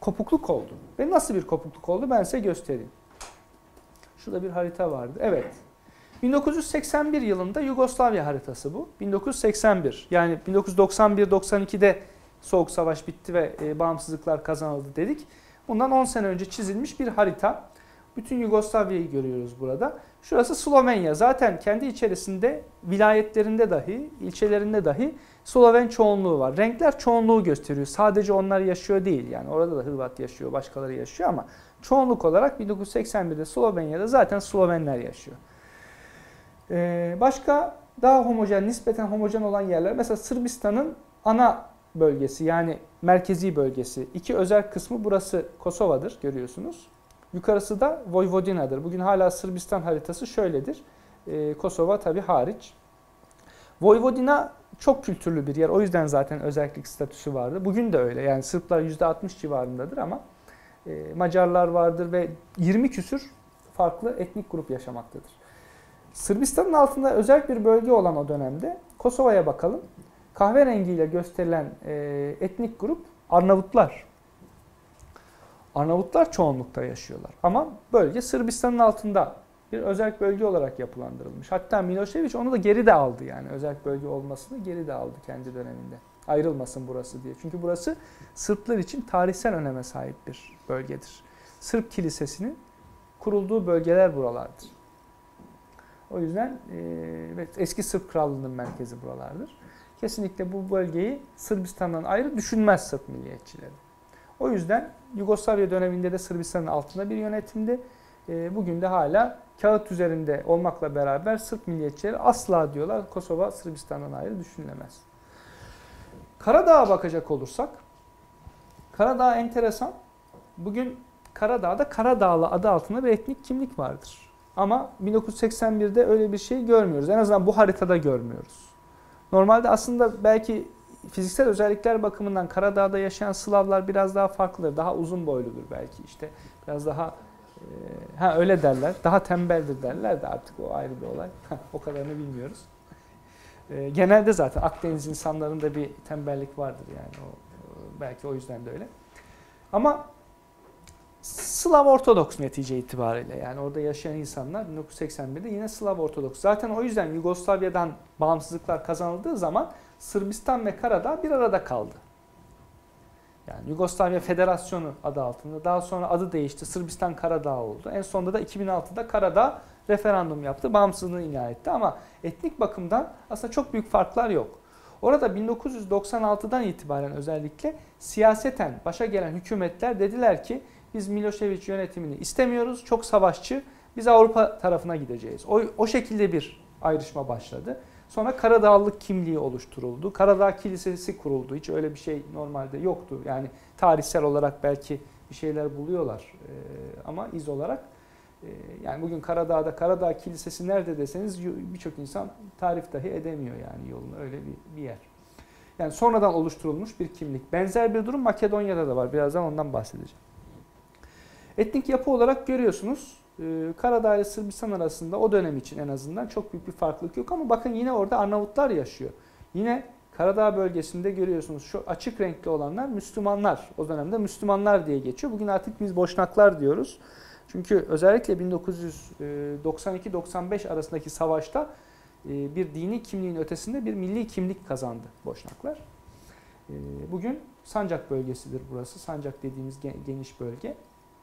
kopukluk oldu. Ve nasıl bir kopukluk oldu ben size göstereyim. Şurada bir harita vardı. Evet. 1981 yılında Yugoslavya haritası bu. 1981. Yani 1991-92'de Soğuk Savaş bitti ve bağımsızlıklar kazanıldı dedik. Bundan 10 sene önce çizilmiş bir harita. Bütün Yugoslavya'yı görüyoruz burada. Şurası Slovenya. Zaten kendi içerisinde vilayetlerinde dahi, ilçelerinde dahi Sloven çoğunluğu var. Renkler çoğunluğu gösteriyor. Sadece onlar yaşıyor değil. Yani orada da Hırvat yaşıyor, başkaları yaşıyor ama çoğunluk olarak 1981'de Slovenya'da zaten Slovenler yaşıyor. Başka daha homojen, nispeten homojen olan yerler. Mesela Sırbistan'ın ana bölgesi yani merkezi bölgesi. İki özel kısmı burası Kosova'dır görüyorsunuz. Yukarısı da Vojvodina'dır. Bugün hala Sırbistan haritası şöyledir. Kosova tabi hariç. Vojvodina çok kültürlü bir yer. O yüzden zaten özellik statüsü vardı. Bugün de öyle. Yani Sırplar %60 civarındadır ama Macarlar vardır ve 20 küsür farklı etnik grup yaşamaktadır. Sırbistan'ın altında özel bir bölge olan o dönemde Kosova'ya bakalım. Kahverengiyle gösterilen etnik grup Arnavutlar. Arnavutlar çoğunlukta yaşıyorlar. Ama bölge Sırbistan'ın altında bir özel bölge olarak yapılandırılmış. Hatta Milošević onu da geri de aldı yani. Özel bölge olmasını geri de aldı kendi döneminde. Ayrılmasın burası diye. Çünkü burası Sırplar için tarihsel öneme sahip bir bölgedir. Sırp Kilisesi'nin kurulduğu bölgeler buralardır. O yüzden eski Sırp Krallığı'nın merkezi buralardır. Kesinlikle bu bölgeyi Sırbistan'dan ayrı düşünmez Sırp milliyetçileri. O yüzden Yugoslavya döneminde de Sırbistan'ın altında bir yönetimdi. Bugün de hala kağıt üzerinde olmakla beraber Sırp milliyetçileri asla diyorlar Kosova Sırbistan'dan ayrı düşünülemez. Karadağ'a bakacak olursak, Karadağ enteresan. Bugün Karadağ'da Karadağlı adı altında bir etnik kimlik vardır. Ama 1981'de öyle bir şey görmüyoruz. En azından bu haritada görmüyoruz. Normalde aslında belki fiziksel özellikler bakımından Karadağ'da yaşayan Slavlar biraz daha farklıdır. Daha uzun boyludur belki işte. Biraz daha öyle derler. Daha tembeldir derler de artık o ayrı bir olay. O kadarını bilmiyoruz. Genelde zaten Akdeniz insanlarında bir tembellik vardır yani. Belki o yüzden de öyle. Ama Slav Ortodoks netice itibariyle yani orada yaşayan insanlar 1981'de yine Slav Ortodoks. Zaten o yüzden Yugoslavya'dan bağımsızlıklar kazanıldığı zaman Sırbistan ve Karadağ bir arada kaldı. Yani Yugoslavya Federasyonu adı altında. Daha sonra adı değişti. Sırbistan Karadağ oldu. En sonunda da 2006'da Karadağ referandum yaptı. Bağımsızlığını ilan etti ama etnik bakımdan aslında çok büyük farklar yok. Orada 1996'dan itibaren özellikle siyaseten başa gelen hükümetler dediler ki biz Milošević yönetimini istemiyoruz. Çok savaşçı. Biz Avrupa tarafına gideceğiz. O şekilde bir ayrışma başladı. Sonra Karadağlılık kimliği oluşturuldu. Karadağ Kilisesi kuruldu. Hiç öyle bir şey normalde yoktu. Yani tarihsel olarak belki bir şeyler buluyorlar ama iz olarak. Yani bugün Karadağ'da Karadağ Kilisesi nerede deseniz birçok insan tarif dahi edemiyor yani yolunu. Öyle bir yer. Yani sonradan oluşturulmuş bir kimlik. Benzer bir durum Makedonya'da da var. Birazdan ondan bahsedeceğim. Etnik yapı olarak görüyorsunuz. Karadağ ile Sırbistan arasında o dönem için en azından çok büyük bir farklılık yok ama bakın yine orada Arnavutlar yaşıyor. Yine Karadağ bölgesinde görüyorsunuz şu açık renkli olanlar Müslümanlar. O dönemde Müslümanlar diye geçiyor. Bugün artık biz Boşnaklar diyoruz. Çünkü özellikle 1992-95 arasındaki savaşta bir dini kimliğin ötesinde bir milli kimlik kazandı Boşnaklar. Bugün Sancak bölgesidir burası. Sancak dediğimiz geniş bölge.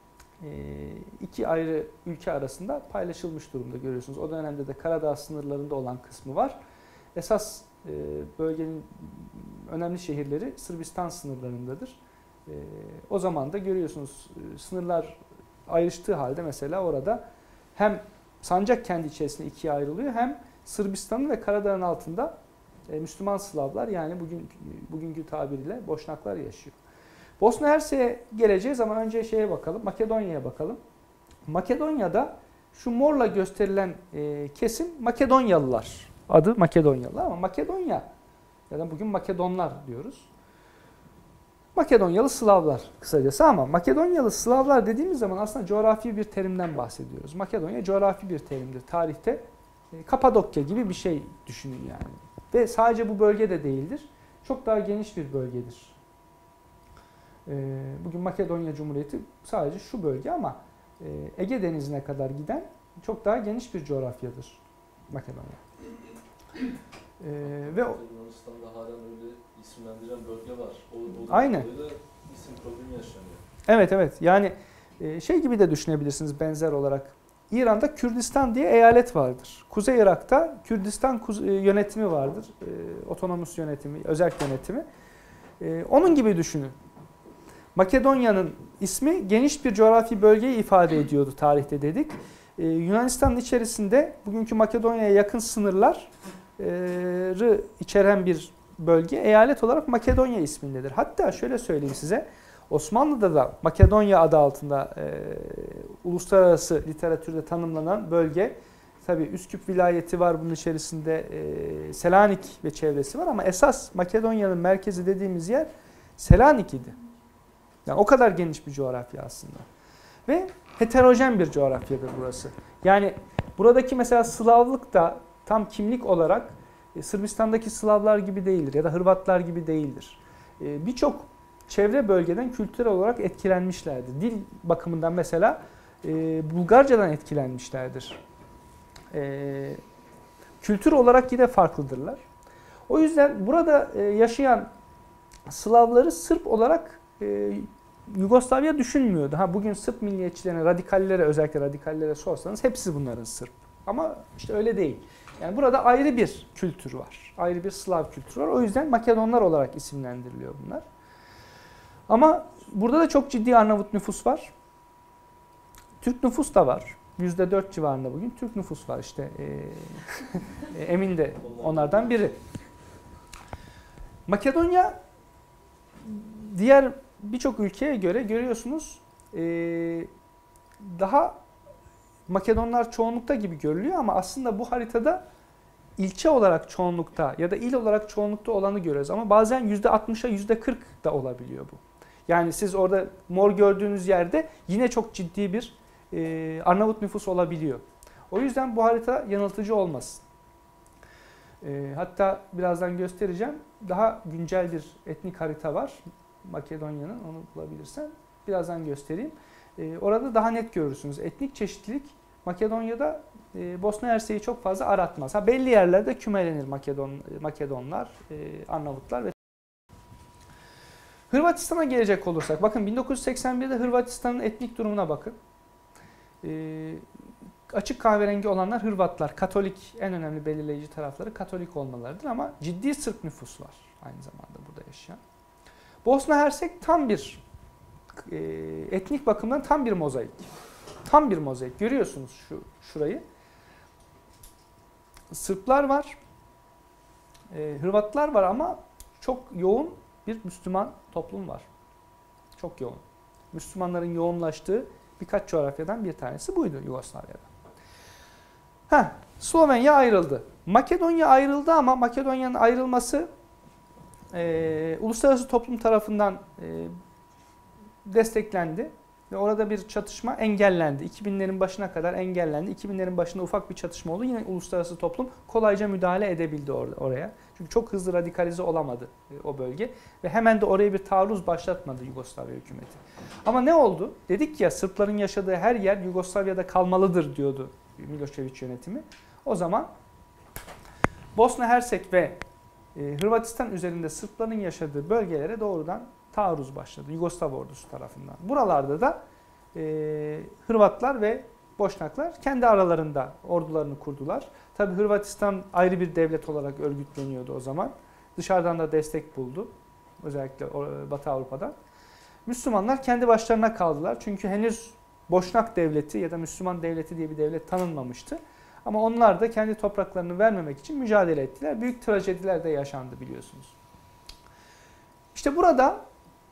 İki ayrı ülke arasında paylaşılmış durumda görüyorsunuz. O dönemde de Karadağ sınırlarında olan kısmı var. Esas bölgenin önemli şehirleri Sırbistan sınırlarındadır. O zaman da görüyorsunuz sınırlar ayrıştığı halde mesela orada hem Sancak kendi içerisinde ikiye ayrılıyor hem Sırbistan'ın ve Karadağ'ın altında Müslüman Slavlar yani bugünkü tabiriyle Boşnaklar yaşıyor. Bosna Hersek'e geleceğiz ama önce şeye bakalım, Makedonya'ya bakalım. Makedonya'da şu morla gösterilen kesim Makedonyalılar. Adı Makedonyalılar ama Makedonya, yani bugün Makedonlar diyoruz. Makedonyalı Slavlar kısacası ama Makedonyalı Slavlar dediğimiz zaman aslında coğrafi bir terimden bahsediyoruz. Makedonya coğrafi bir terimdir. Tarihte Kapadokya gibi bir şey düşünün yani. Ve sadece bu bölge de değildir. Çok daha geniş bir bölgedir. Bugün Makedonya Cumhuriyeti sadece şu bölge ama Ege Denizi'ne kadar giden çok daha geniş bir coğrafyadır Makedonya. Ve Yunanistan'da halen öyle isimlendiren bölge var. O aynen. İsim problemi yaşanıyor. Evet evet. Yani şey gibi de düşünebilirsiniz benzer olarak. İran'da Kürdistan diye eyalet vardır. Kuzey Irak'ta Kürdistan yönetimi vardır. Otonomus yönetimi, özerk yönetimi. Onun gibi düşünün. Makedonya'nın ismi geniş bir coğrafi bölgeyi ifade ediyordu tarihte dedik. Yunanistan'ın içerisinde bugünkü Makedonya'ya yakın sınırları içeren bir bölge eyalet olarak Makedonya ismindedir. Hatta şöyle söyleyeyim size, Osmanlı'da da Makedonya adı altında uluslararası literatürde tanımlanan bölge, tabi Üsküp vilayeti var bunun içerisinde, Selanik ve çevresi var ama esas Makedonya'nın merkezi dediğimiz yer Selanik idi. Yani o kadar geniş bir coğrafya aslında. Ve heterojen bir coğrafyadır burası. Yani buradaki mesela Slavlık da tam kimlik olarak Sırbistan'daki Slavlar gibi değildir ya da Hırvatlar gibi değildir. Birçok çevre bölgeden kültürel olarak etkilenmişlerdir. Dil bakımından mesela Bulgarcadan etkilenmişlerdir. Kültür olarak yine farklıdırlar. O yüzden burada yaşayan Slavları Sırp olarak Yugoslavya düşünmüyordu. Bugün Sırp milliyetçilerine, radikallere, özellikle radikallere sorsanız hepsi bunların Sırp. Ama işte öyle değil. Yani burada ayrı bir kültür var. Ayrı bir Slav kültürü var. O yüzden Makedonlar olarak isimlendiriliyor bunlar. Ama burada da çok ciddi Arnavut nüfus var. Türk nüfus da var. %4 civarında bugün Türk nüfus var işte. Emin de onlardan biri. Makedonya diğer birçok ülkeye göre görüyorsunuz daha Makedonlar çoğunlukta gibi görülüyor ama aslında bu haritada ilçe olarak çoğunlukta ya da il olarak çoğunlukta olanı görüyoruz. Ama bazen %60'a %40 da olabiliyor bu. Yani siz orada mor gördüğünüz yerde yine çok ciddi bir Arnavut nüfus olabiliyor. O yüzden bu harita yanıltıcı olmasın. Hatta birazdan göstereceğim. Daha güncel bir etnik harita var Makedonya'nın, onu bulabilirsem birazdan göstereyim. Orada daha net görürsünüz. Etnik çeşitlilik Makedonya'da Bosna Hersek'i çok fazla aratmaz. Belli yerlerde kümelenir Makedonlar, Arnavutlar ve Hırvatistan'a gelecek olursak, bakın 1981'de Hırvatistan'ın etnik durumuna bakın. Açık kahverengi olanlar Hırvatlar, Katolik, en önemli belirleyici tarafları Katolik olmalarıdır ama ciddi Sırp nüfus var aynı zamanda burada yaşayan. Bosna Hersek tam bir etnik bakımdan tam bir mozaik. Tam bir mozaik. Görüyorsunuz şurayı. Sırplar var, Hırvatlar var ama çok yoğun bir Müslüman toplum var. Çok yoğun. Müslümanların yoğunlaştığı birkaç coğrafyadan bir tanesi buydu Yugoslavya'da. Slovenya ayrıldı. Makedonya ayrıldı ama Makedonya'nın ayrılması uluslararası toplum tarafından desteklendi. Ve orada bir çatışma engellendi. 2000'lerin başına kadar engellendi. 2000'lerin başında ufak bir çatışma oldu. Yine uluslararası toplum kolayca müdahale edebildi oraya. Çünkü çok hızlı radikalize olamadı o bölge. Ve hemen de oraya bir taarruz başlatmadı Yugoslavya hükümeti. Ama ne oldu? Dedik ya Sırpların yaşadığı her yer Yugoslavya'da kalmalıdır diyordu Milošević yönetimi. O zaman Bosna Hersek ve Hırvatistan üzerinde Sırpların yaşadığı bölgelere doğrudan taarruz başladı Yugoslav ordusu tarafından. Buralarda da Hırvatlar ve Boşnaklar kendi aralarında ordularını kurdular. Tabi Hırvatistan ayrı bir devlet olarak örgütleniyordu o zaman. Dışarıdan da destek buldu. Özellikle Batı Avrupa'dan. Müslümanlar kendi başlarına kaldılar. Çünkü henüz Boşnak devleti ya da Müslüman devleti diye bir devlet tanınmamıştı. Ama onlar da kendi topraklarını vermemek için mücadele ettiler. Büyük trajediler de yaşandı biliyorsunuz. İşte burada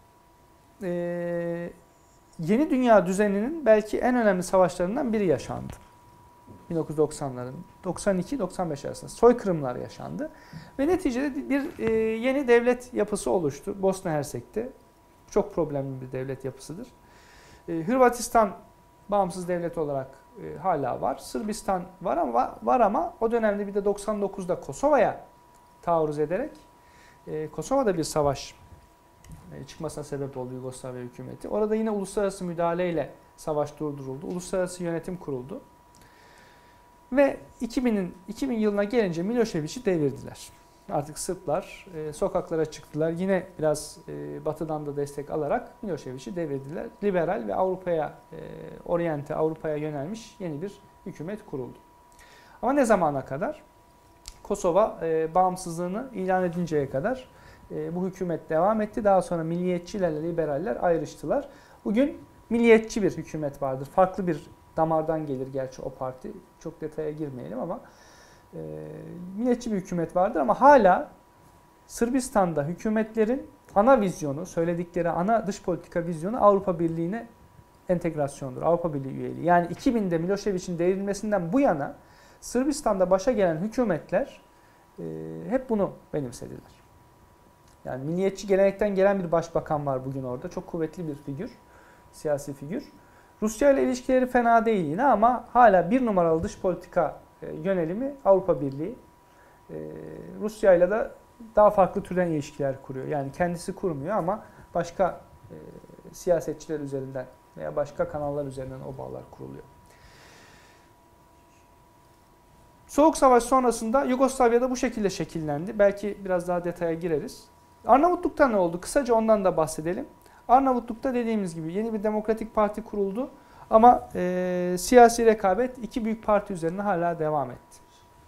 yeni dünya düzeninin belki en önemli savaşlarından biri yaşandı. 1990'ların 92-95 arasında soykırımlar yaşandı. Ve neticede bir yeni devlet yapısı oluştu Bosna Hersek'te. Çok problemli bir devlet yapısıdır. Hırvatistan bağımsız devlet olarak hala var. Sırbistan var ama o dönemde bir de 99'da Kosova'ya taarruz ederek Kosova'da bir savaş çıkmasına sebep oldu Yugoslavya hükümeti. Orada yine uluslararası müdahaleyle savaş durduruldu. Uluslararası yönetim kuruldu. Ve 2000 yılına gelince Milošević'i devirdiler. Artık Sırplar sokaklara çıktılar. Yine biraz batıdan da destek alarak Milošević'i devirdiler. Liberal ve Avrupa'ya yönelmiş yeni bir hükümet kuruldu. Ama ne zamana kadar? Kosova bağımsızlığını ilan edinceye kadar bu hükümet devam etti. Daha sonra milliyetçilerle liberaller ayrıştılar. Bugün milliyetçi bir hükümet vardır. Farklı bir damardan gelir gerçi o parti. Çok detaya girmeyelim ama milliyetçi bir hükümet vardır ama hala Sırbistan'da hükümetlerin ana vizyonu, söyledikleri ana dış politika vizyonu Avrupa Birliği'ne entegrasyondur. Avrupa Birliği üyeliği. Yani 2000'de Milošević'in devrilmesinden bu yana Sırbistan'da başa gelen hükümetler hep bunu benimsediler. Yani milliyetçi gelenekten gelen bir başbakan var bugün orada. Çok kuvvetli bir figür, siyasi figür. Rusya ile ilişkileri fena değil yine ama hala bir numaralı dış politika yönelimi Avrupa Birliği. Rusya ile de daha farklı türden ilişkiler kuruyor. Yani kendisi kurmuyor ama başka siyasetçiler üzerinden veya başka kanallar üzerinden o bağlar kuruluyor. Soğuk Savaş sonrasında Yugoslavya'da bu şekilde şekillendi. Belki biraz daha detaya gireriz. Arnavutluk'ta ne oldu? Kısaca ondan da bahsedelim. Arnavutluk'ta dediğimiz gibi yeni bir demokratik parti kuruldu. Ama siyasi rekabet iki büyük parti üzerine hala devam etti.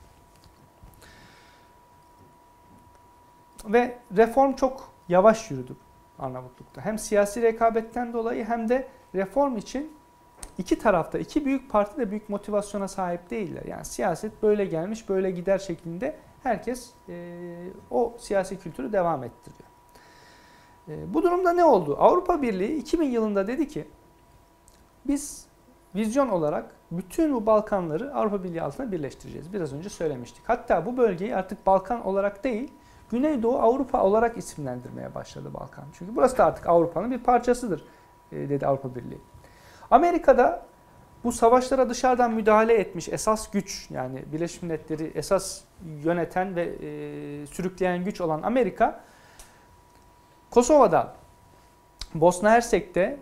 Ve reform çok yavaş yürüdü Arnavutluk'ta. Hem siyasi rekabetten dolayı hem de reform için iki tarafta, iki büyük parti de büyük motivasyona sahip değiller. Yani siyaset böyle gelmiş, böyle gider şeklinde herkes o siyasi kültürü devam ettiriyor. Bu durumda ne oldu? Avrupa Birliği 2000 yılında dedi ki biz vizyon olarak bütün bu Balkanları Avrupa Birliği altına birleştireceğiz. Biraz önce söylemiştik. Hatta bu bölgeyi artık Balkan olarak değil, Güneydoğu Avrupa olarak isimlendirmeye başladı Balkan. Çünkü burası da artık Avrupa'nın bir parçasıdır dedi Avrupa Birliği. Amerika'da bu savaşlara dışarıdan müdahale etmiş esas güç, yani Birleşmiş Milletleri esas yöneten ve sürükleyen güç olan Amerika, Kosova'da, Bosna Hersek'te,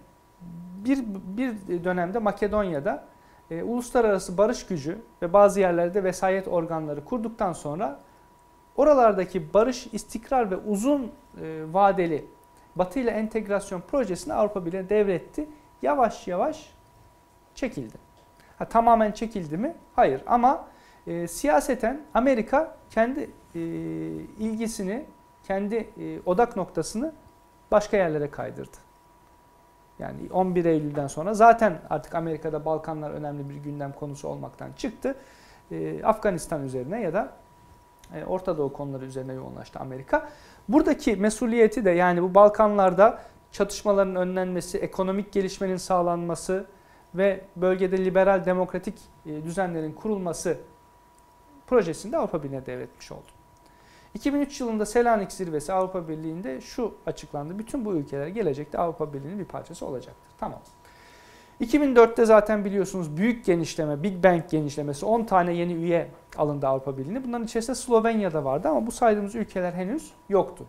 bir dönemde Makedonya'da uluslararası barış gücü ve bazı yerlerde vesayet organları kurduktan sonra oralardaki barış, istikrar ve uzun vadeli Batı ile entegrasyon projesini Avrupa Birliği'ne devretti. Yavaş yavaş çekildi. Tamamen çekildi mi? Hayır. Ama siyaseten Amerika kendi ilgisini, kendi odak noktasını başka yerlere kaydırdı. Yani 11 Eylül'den sonra zaten artık Amerika'da Balkanlar önemli bir gündem konusu olmaktan çıktı. Afganistan üzerine ya da Orta Doğu konuları üzerine yoğunlaştı Amerika. Buradaki mesuliyeti de, yani bu Balkanlarda çatışmaların önlenmesi, ekonomik gelişmenin sağlanması ve bölgede liberal demokratik düzenlerin kurulması projesinde Avrupa Birliği'ne devretmiş oldu. 2003 yılında Selanik Zirvesi Avrupa Birliği'nde şu açıklandı: bütün bu ülkeler gelecekte Avrupa Birliği'nin bir parçası olacaktır. Tamam. 2004'te zaten biliyorsunuz büyük genişleme, Big Bang genişlemesi, 10 tane yeni üye alındı Avrupa Birliği'ne. Bunların içerisinde Slovenya'da vardı ama bu saydığımız ülkeler henüz yoktu.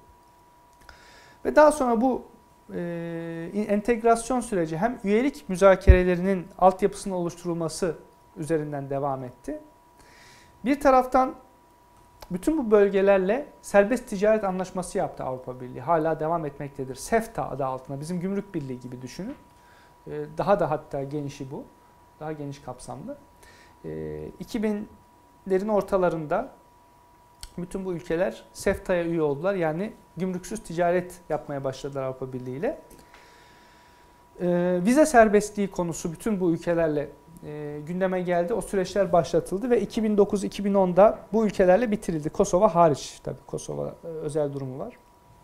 Ve daha sonra bu entegrasyon süreci hem üyelik müzakerelerinin altyapısının oluşturulması üzerinden devam etti. Bir taraftan bütün bu bölgelerle serbest ticaret anlaşması yaptı Avrupa Birliği. Hala devam etmektedir. SEFTA adı altında, bizim gümrük birliği gibi düşünün. Daha da hatta genişi bu. Daha geniş kapsamlı. 2000'lerin ortalarında bütün bu ülkeler SEFTA'ya üye oldular. Yani gümrüksüz ticaret yapmaya başladılar Avrupa Birliği ile. Vize serbestliği konusu bütün bu ülkelerle gündeme geldi. O süreçler başlatıldı ve 2009-2010'da bu ülkelerle bitirildi. Kosova hariç, tabii Kosova özel durumu var.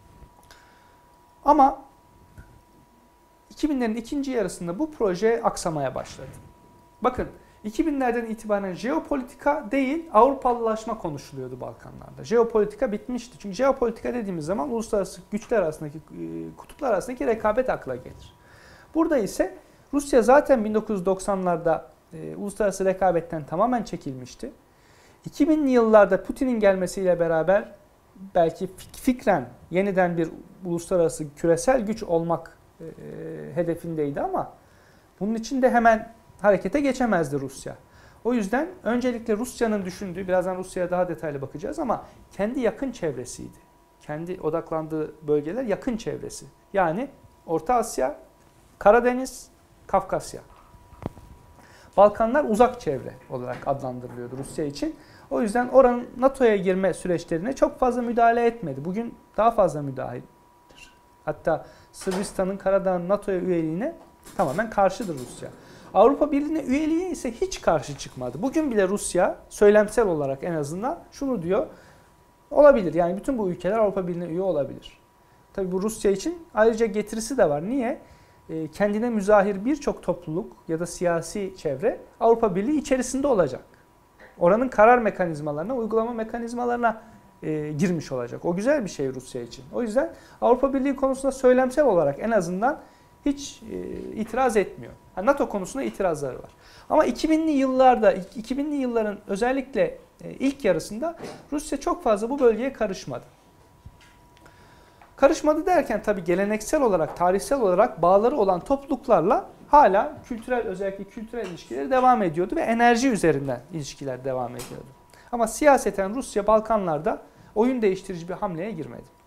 Ama 2000'lerin ikinci yarısında bu proje aksamaya başladı. Bakın, 2000'lerden itibaren jeopolitika değil, Avrupalılaşma konuşuluyordu Balkanlarda. Jeopolitika bitmişti. Çünkü jeopolitika dediğimiz zaman uluslararası güçler arasındaki, kutuplar arasındaki rekabet akla gelir. Burada ise Rusya zaten 1990'larda uluslararası rekabetten tamamen çekilmişti. 2000'li yıllarda Putin'in gelmesiyle beraber belki fikren yeniden bir uluslararası küresel güç olmak hedefindeydi ama bunun için de hemen harekete geçemezdi Rusya. O yüzden öncelikle Rusya'nın düşündüğü, birazdan Rusya'ya daha detaylı bakacağız ama kendi yakın çevresiydi. Kendi odaklandığı bölgeler yakın çevresi. Yani Orta Asya, Karadeniz, Kafkasya. Balkanlar uzak çevre olarak adlandırılıyordu Rusya için. O yüzden oranın NATO'ya girme süreçlerine çok fazla müdahale etmedi. Bugün daha fazla müdahaledir. Hatta Sırbistan'ın, Karadağ'ın NATO'ya üyeliğine tamamen karşıdır Rusya. Avrupa Birliği'ne üyeliğe ise hiç karşı çıkmadı. Bugün bile Rusya söylemsel olarak en azından şunu diyor. Olabilir, yani bütün bu ülkeler Avrupa Birliği'ne üye olabilir. Tabii bu Rusya için ayrıca getirisi de var. Niye? Kendine müzahir birçok topluluk ya da siyasi çevre Avrupa Birliği içerisinde olacak. Oranın karar mekanizmalarına, uygulama mekanizmalarına girmiş olacak. O güzel bir şey Rusya için. O yüzden Avrupa Birliği konusunda söylemsel olarak en azından hiç itiraz etmiyor. NATO konusunda itirazları var. Ama 2000'li yılların özellikle ilk yarısında Rusya çok fazla bu bölgeye karışmadı. Karışmadı derken tabii geleneksel olarak, tarihsel olarak bağları olan topluluklarla hala özellikle kültürel ilişkileri devam ediyordu ve enerji üzerinden ilişkiler devam ediyordu. Ama siyaseten Rusya Balkanlarda oyun değiştirici bir hamleye girmedi.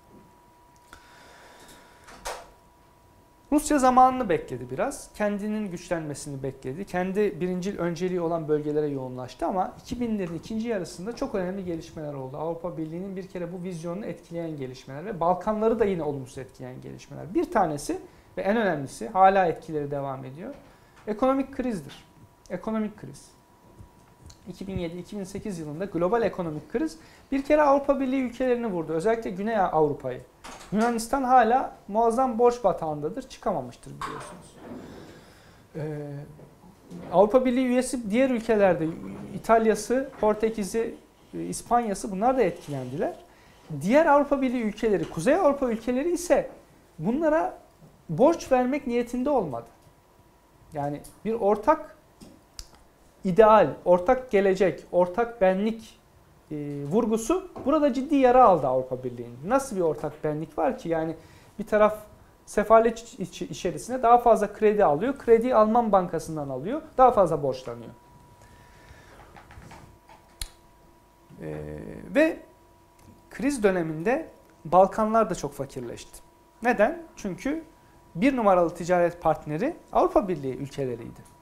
Rusya zamanını bekledi biraz. Kendinin güçlenmesini bekledi. Kendi birincil önceliği olan bölgelere yoğunlaştı ama 2000'lerin ikinci yarısında çok önemli gelişmeler oldu. Avrupa Birliği'nin bir kere bu vizyonunu etkileyen gelişmeler ve Balkanları da yine olumsuz etkileyen gelişmeler. Bir tanesi ve en önemlisi, hala etkileri devam ediyor, ekonomik krizdir. Ekonomik kriz. 2007-2008 yılında global ekonomik kriz bir kere Avrupa Birliği ülkelerini vurdu. Özellikle Güney Avrupa'yı. Yunanistan hala muazzam borç batağındadır. Çıkamamıştır biliyorsunuz. Avrupa Birliği üyesi diğer ülkelerde İtalya'sı, Portekiz'i, İspanya'sı bunlar da etkilendiler. Diğer Avrupa Birliği ülkeleri, Kuzey Avrupa ülkeleri ise bunlara borç vermek niyetinde olmadı. Yani bir ortak ideal, ortak gelecek, ortak benlik vurgusu burada ciddi yara aldı Avrupa Birliği'nin. Nasıl bir ortak benlik var ki? Yani bir taraf sefalet içerisine daha fazla kredi alıyor. Krediyi Alman bankasından alıyor. Daha fazla borçlanıyor. Ve kriz döneminde Balkanlar da çok fakirleşti. Neden? Çünkü bir numaralı ticaret partneri Avrupa Birliği ülkeleriydi.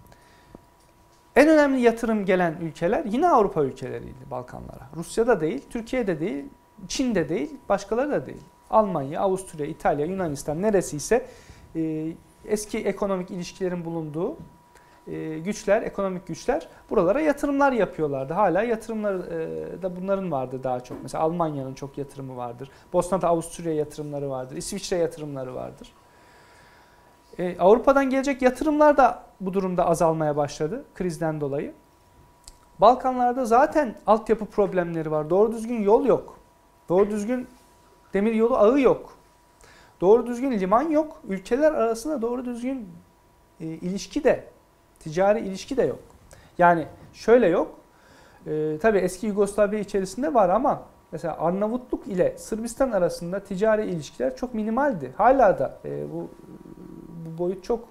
En önemli yatırım gelen ülkeler yine Avrupa ülkeleriydi Balkanlara. Rusya'da değil, Türkiye'de değil, Çin'de değil, başkaları da değil. Almanya, Avusturya, İtalya, Yunanistan neresiyse eski ekonomik ilişkilerin bulunduğu güçler, ekonomik güçler buralara yatırımlar yapıyorlardı. Hala yatırımlar da bunların vardı daha çok. Mesela Almanya'nın çok yatırımı vardır. Bosna'da Avusturya yatırımları vardır. İsviçre yatırımları vardır. Avrupa'dan gelecek yatırımlar da bu durumda azalmaya başladı krizden dolayı. Balkanlarda zaten altyapı problemleri var. Doğru düzgün yol yok. Doğru düzgün demiryolu ağı yok. Doğru düzgün liman yok. Ülkeler arasında doğru düzgün ilişki de, ticari ilişki de yok. Yani şöyle yok. Tabii eski Yugoslavya içerisinde var ama mesela Arnavutluk ile Sırbistan arasında ticari ilişkiler çok minimaldi. Hala da bu boyut çok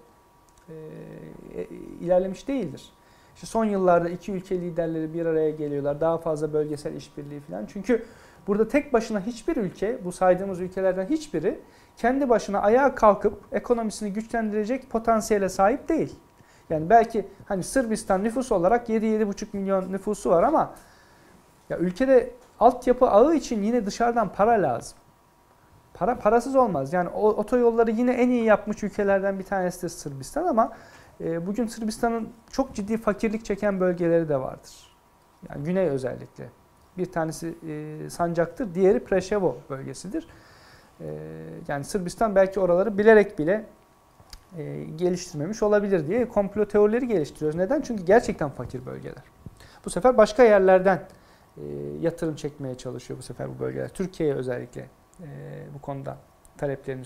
ilerlemiş değildir. İşte son yıllarda iki ülke liderleri bir araya geliyorlar. Daha fazla bölgesel işbirliği falan. Çünkü burada tek başına hiçbir ülke, bu saydığımız ülkelerden hiçbiri kendi başına ayağa kalkıp ekonomisini güçlendirecek potansiyele sahip değil. Yani belki hani Sırbistan nüfus olarak 7-7,5 milyon nüfusu var ama ya ülkede altyapı ağı için yine dışarıdan para lazım. Parasız olmaz. Yani otoyolları yine en iyi yapmış ülkelerden bir tanesi de Sırbistan ama bugün Sırbistan'ın çok ciddi fakirlik çeken bölgeleri de vardır. Yani güney özellikle. Bir tanesi Sancak'tır, diğeri Preševo bölgesidir. Yani Sırbistan belki oraları bilerek bile geliştirmemiş olabilir diye komplo teorileri geliştiriyoruz. Neden? Çünkü gerçekten fakir bölgeler. Bu sefer başka yerlerden yatırım çekmeye çalışıyor bu sefer bu bölgeler. Türkiye'ye özellikle bu konuda taleplerini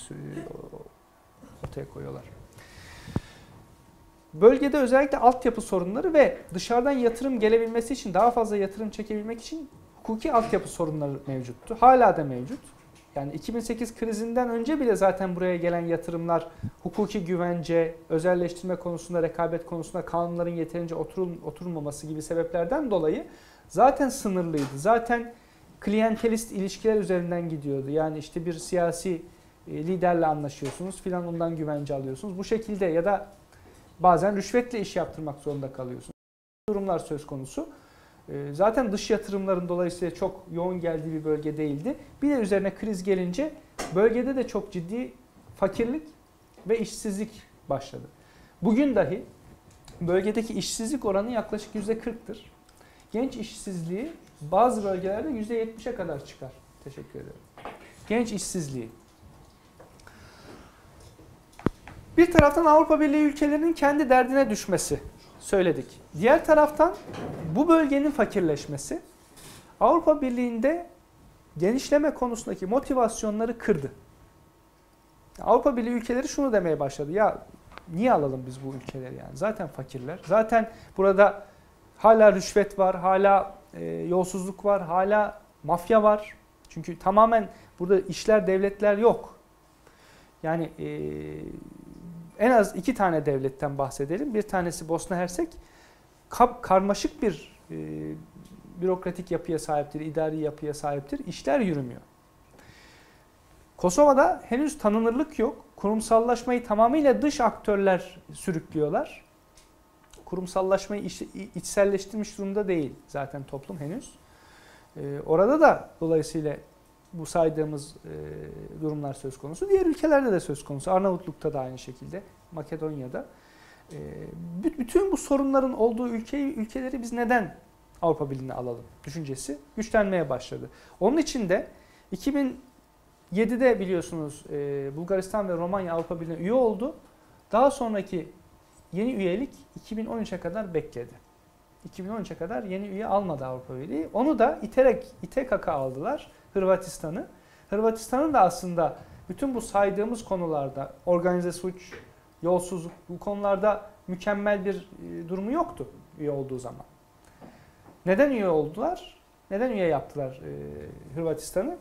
ortaya koyuyorlar. Bölgede özellikle altyapı sorunları ve dışarıdan yatırım gelebilmesi için, daha fazla yatırım çekebilmek için hukuki altyapı sorunları mevcuttu. Hala da mevcut. Yani 2008 krizinden önce bile zaten buraya gelen yatırımlar hukuki güvence, özelleştirme konusunda, rekabet konusunda kanunların yeterince oturulmaması gibi sebeplerden dolayı zaten sınırlıydı. Zaten klientelist ilişkiler üzerinden gidiyordu. Yani işte bir siyasi liderle anlaşıyorsunuz filan, ondan güvence alıyorsunuz. Bu şekilde ya da bazen rüşvetle iş yaptırmak zorunda kalıyorsunuz. Durumlar söz konusu. Zaten dış yatırımların dolayısıyla çok yoğun geldiği bir bölge değildi. Bir de üzerine kriz gelince bölgede de çok ciddi fakirlik ve işsizlik başladı. Bugün dahi bölgedeki işsizlik oranı yaklaşık %40'tır. Genç işsizliği bazı bölgelerde %70'e kadar çıkar. Teşekkür ederim. Genç işsizliği. Bir taraftan Avrupa Birliği ülkelerinin kendi derdine düşmesi söyledik. Diğer taraftan bu bölgenin fakirleşmesi Avrupa Birliği'nde genişleme konusundaki motivasyonları kırdı. Avrupa Birliği ülkeleri şunu demeye başladı. Ya niye alalım biz bu ülkeleri yani? Zaten fakirler. Zaten burada hala rüşvet var, hala yolsuzluk var, hala mafya var. Çünkü tamamen burada işler, devletler yok. Yani en az 2 tane devletten bahsedelim. Bir tanesi Bosna Hersek. Karmaşık bir bürokratik yapıya sahiptir, idari yapıya sahiptir. İşler yürümüyor. Kosova'da henüz tanınırlık yok. Kurumsallaşmayı tamamıyla dış aktörler sürüklüyorlar. Kurumsallaşmayı içselleştirmiş durumda değil zaten toplum henüz. Orada da dolayısıyla bu saydığımız durumlar söz konusu. Diğer ülkelerde de söz konusu. Arnavutluk'ta da aynı şekilde. Makedonya'da. Bütün bu sorunların olduğu ülkeleri biz neden Avrupa Birliği'ne alalım düşüncesi güçlenmeye başladı. Onun için de 2007'de biliyorsunuz Bulgaristan ve Romanya Avrupa Birliği'ne üye oldu. Daha sonraki yeni üyelik 2013'e kadar bekledi. 2013'e kadar yeni üye almadı Avrupa Birliği. Onu da ite kaka aldılar Hırvatistan'ı. Hırvatistan'ın da aslında bütün bu saydığımız konularda organize suç, yolsuzluk bu konularda mükemmel bir durumu yoktu üye olduğu zaman. Neden üye oldular? Neden üye yaptılar Hırvatistan'ı?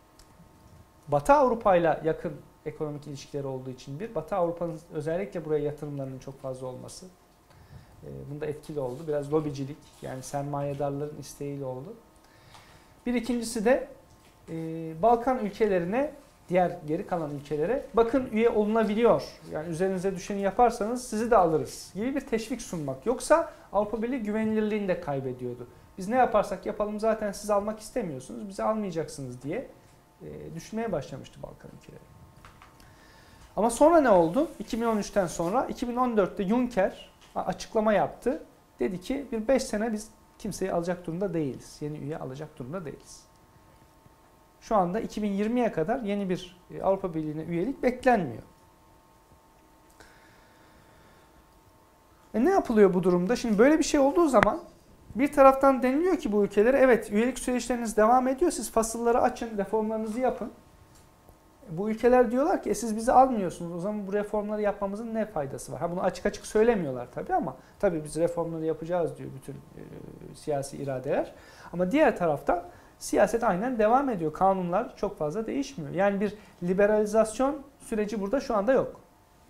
Batı Avrupa ile yakın ekonomik ilişkileri olduğu için bir. Batı Avrupa'nın özellikle buraya yatırımlarının çok fazla olması. Bunda etkili oldu. Biraz lobicilik, yani sermayedarların isteğiyle oldu. Bir ikincisi de Balkan ülkelerine, diğer geri kalan ülkelere bakın üye olunabiliyor. Yani üzerinize düşeni yaparsanız sizi de alırız gibi bir teşvik sunmak. Yoksa Avrupa Birliği güvenilirliğini de kaybediyordu. Biz ne yaparsak yapalım zaten siz almak istemiyorsunuz, bizi almayacaksınız diye düşünmeye başlamıştı Balkan ülkeleri. Ama sonra ne oldu? 2013'ten sonra 2014'te Juncker açıklama yaptı. Dedi ki bir 5 sene biz kimseyi alacak durumda değiliz. Yeni üye alacak durumda değiliz. Şu anda 2020'ye kadar yeni bir Avrupa Birliği'ne üyelik beklenmiyor. Ne yapılıyor bu durumda? Şimdi böyle bir şey olduğu zaman bir taraftan deniliyor ki bu ülkelere evet üyelik süreçleriniz devam ediyor. Siz fasılları açın, reformlarınızı yapın. Bu ülkeler diyorlar ki siz bizi almıyorsunuz. O zaman bu reformları yapmamızın ne faydası var? Bunu açık açık söylemiyorlar tabii ama tabii biz reformları yapacağız diyor bütün siyasi iradeler. Ama diğer taraftan siyaset aynen devam ediyor. Kanunlar çok fazla değişmiyor. Yani bir liberalizasyon süreci burada şu anda yok.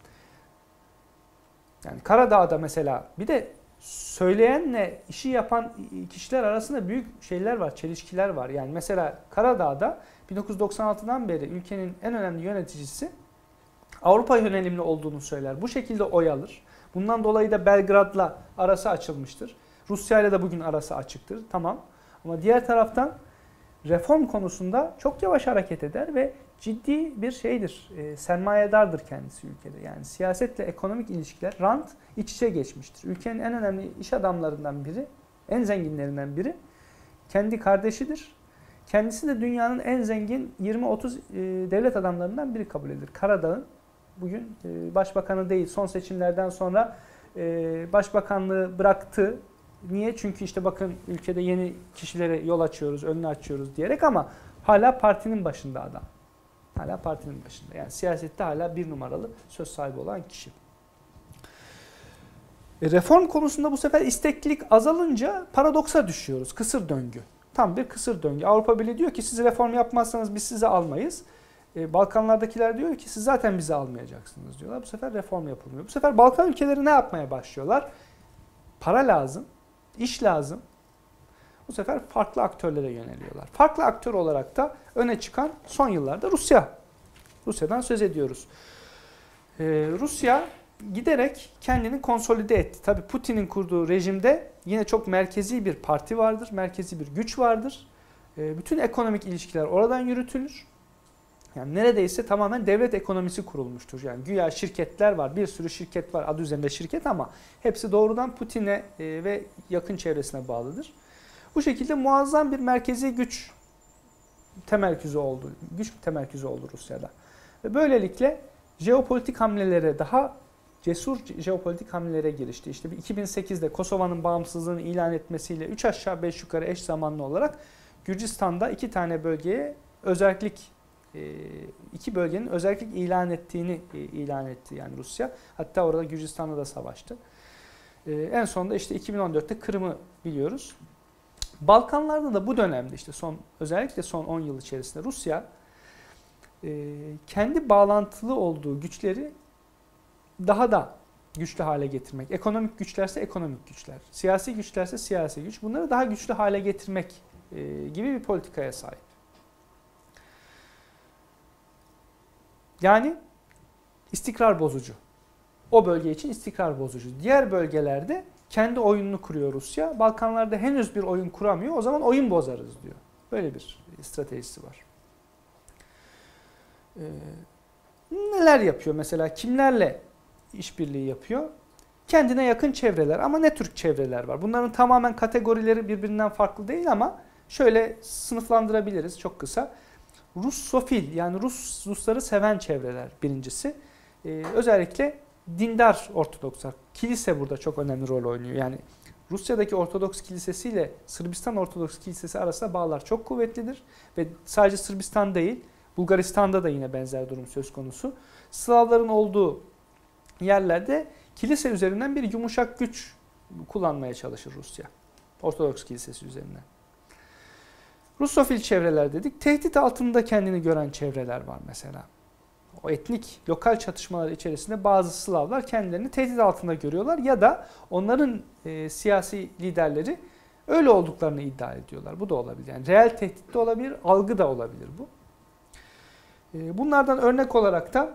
Yani Karadağ'da mesela bir de söyleyenle işi yapan kişiler arasında büyük şeyler var, çelişkiler var. Yani mesela Karadağ'da 1996'dan beri ülkenin en önemli yöneticisi Avrupa yönelimli olduğunu söyler. Bu şekilde oy alır. Bundan dolayı da Belgrad'la arası açılmıştır. Rusya'yla da bugün arası açıktır. Tamam. Ama diğer taraftan reform konusunda çok yavaş hareket eder ve ciddi bir şeydir. Sermayedardır kendisi ülkede. Yani siyasetle ekonomik ilişkiler, rant iç içe geçmiştir. Ülkenin en önemli iş adamlarından biri, en zenginlerinden biri kendi kardeşidir. Kendisi de dünyanın en zengin 20-30 devlet adamlarından biri kabul edilir. Karadağ'ın bugün başbakanı değil. Son seçimlerden sonra başbakanlığı bıraktı. Niye? Çünkü işte bakın ülkede yeni kişilere yol açıyoruz, önünü açıyoruz diyerek ama hala partinin başında adam. Hala partinin başında. Yani siyasette hala bir numaralı söz sahibi olan kişi. Reform konusunda bu sefer isteklilik azalınca paradoksa düşüyoruz. Kısır döngü. Tam bir kısır döngü. Avrupa Birliği diyor ki siz reform yapmazsanız biz sizi almayız. Balkanlardakiler diyor ki siz zaten bizi almayacaksınız diyorlar. Bu sefer reform yapılmıyor. Bu sefer Balkan ülkeleri ne yapmaya başlıyorlar? Para lazım, iş lazım. Bu sefer farklı aktörlere yöneliyorlar. Farklı aktör olarak da öne çıkan son yıllarda Rusya. Rusya'dan söz ediyoruz. Rusya giderek kendini konsolide etti. Tabii Putin'in kurduğu rejimde yine çok merkezi bir parti vardır, merkezi bir güç vardır. Bütün ekonomik ilişkiler oradan yürütülür. Yani neredeyse tamamen devlet ekonomisi kurulmuştur. Yani güya şirketler var, bir sürü şirket var, adı üzerinde şirket ama hepsi doğrudan Putin'e ve yakın çevresine bağlıdır. Bu şekilde muazzam bir merkezi güç temerküzü oldu. Güç temerküzü oldu Rusya'da. Ve böylelikle jeopolitik hamlelere, daha cesur jeopolitik hamlelere girişti. İşte 2008'de Kosova'nın bağımsızlığını ilan etmesiyle 3 aşağı 5 yukarı eş zamanlı olarak Gürcistan'da 2 tane bölgeye özellik, 2 bölgenin özellik ilan ettiğini ilan etti yani Rusya. Hatta orada Gürcistan'la da savaştı. En sonunda işte 2014'te Kırım'ı biliyoruz. Balkanlarda da bu dönemde işte özellikle son 10 yıl içerisinde Rusya kendi bağlantılı olduğu güçleri daha da güçlü hale getirmek. Ekonomik güçlerse ekonomik güçler, siyasi güçlerse siyasi güç. Bunları daha güçlü hale getirmek gibi bir politikaya sahip. Yani istikrar bozucu. O bölge için istikrar bozucu. Diğer bölgelerde kendi oyununu kuruyor Rusya. Balkanlarda henüz bir oyun kuramıyor. O zaman oyun bozarız diyor. Böyle bir stratejisi var. Neler yapıyor mesela? Kimlerle işbirliği yapıyor? Kendine yakın çevreler ama ne tür çevreler var? Bunların tamamen kategorileri birbirinden farklı değil ama şöyle sınıflandırabiliriz çok kısa. Russofil yani Rusları seven çevreler birincisi. Özellikle dindar Ortodokslar. Kilise burada çok önemli rol oynuyor. Yani Rusya'daki Ortodoks Kilisesiyle Sırbistan Ortodoks Kilisesi arasında bağlar çok kuvvetlidir. Ve sadece Sırbistan değil, Bulgaristan'da da yine benzer durum söz konusu. Slavların olduğu yerlerde kilise üzerinden bir yumuşak güç kullanmaya çalışır Rusya. Ortodoks Kilisesi üzerinden. Russofil çevreler dedik. Tehdit altında kendini gören çevreler var mesela. O etnik, lokal çatışmalar içerisinde bazı Slavlar kendilerini tehdit altında görüyorlar ya da onların siyasi liderleri öyle olduklarını iddia ediyorlar. Bu da olabilir. Yani reel tehdit de olabilir, algı da olabilir bu. Bunlardan örnek olarak da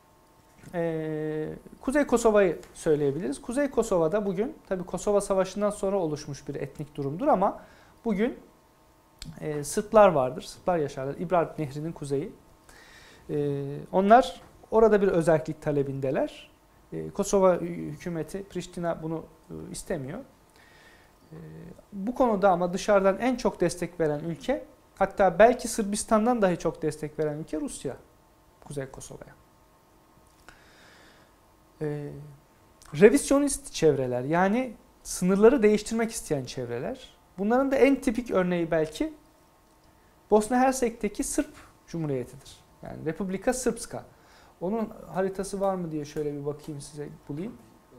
Kuzey Kosova'yı söyleyebiliriz. Kuzey Kosova'da bugün, tabii Kosova Savaşı'ndan sonra oluşmuş bir etnik durumdur ama bugün Sırplar vardır. Sırplar yaşarlar. İbrar Nehri'nin kuzeyi. Onlar orada bir özellik talebindeler. Kosova hükümeti, Priştina bunu istemiyor. Bu konuda ama dışarıdan en çok destek veren ülke, hatta belki Sırbistan'dan dahi çok destek veren ülke Rusya. Kuzey Kosova'ya. Revizyonist çevreler, yani sınırları değiştirmek isteyen çevreler. Bunların da en tipik örneği belki Bosna Hersek'teki Sırp Cumhuriyeti'dir. Yani Republika Srpska. Onun haritası var mı diye şöyle bir bakayım size bulayım.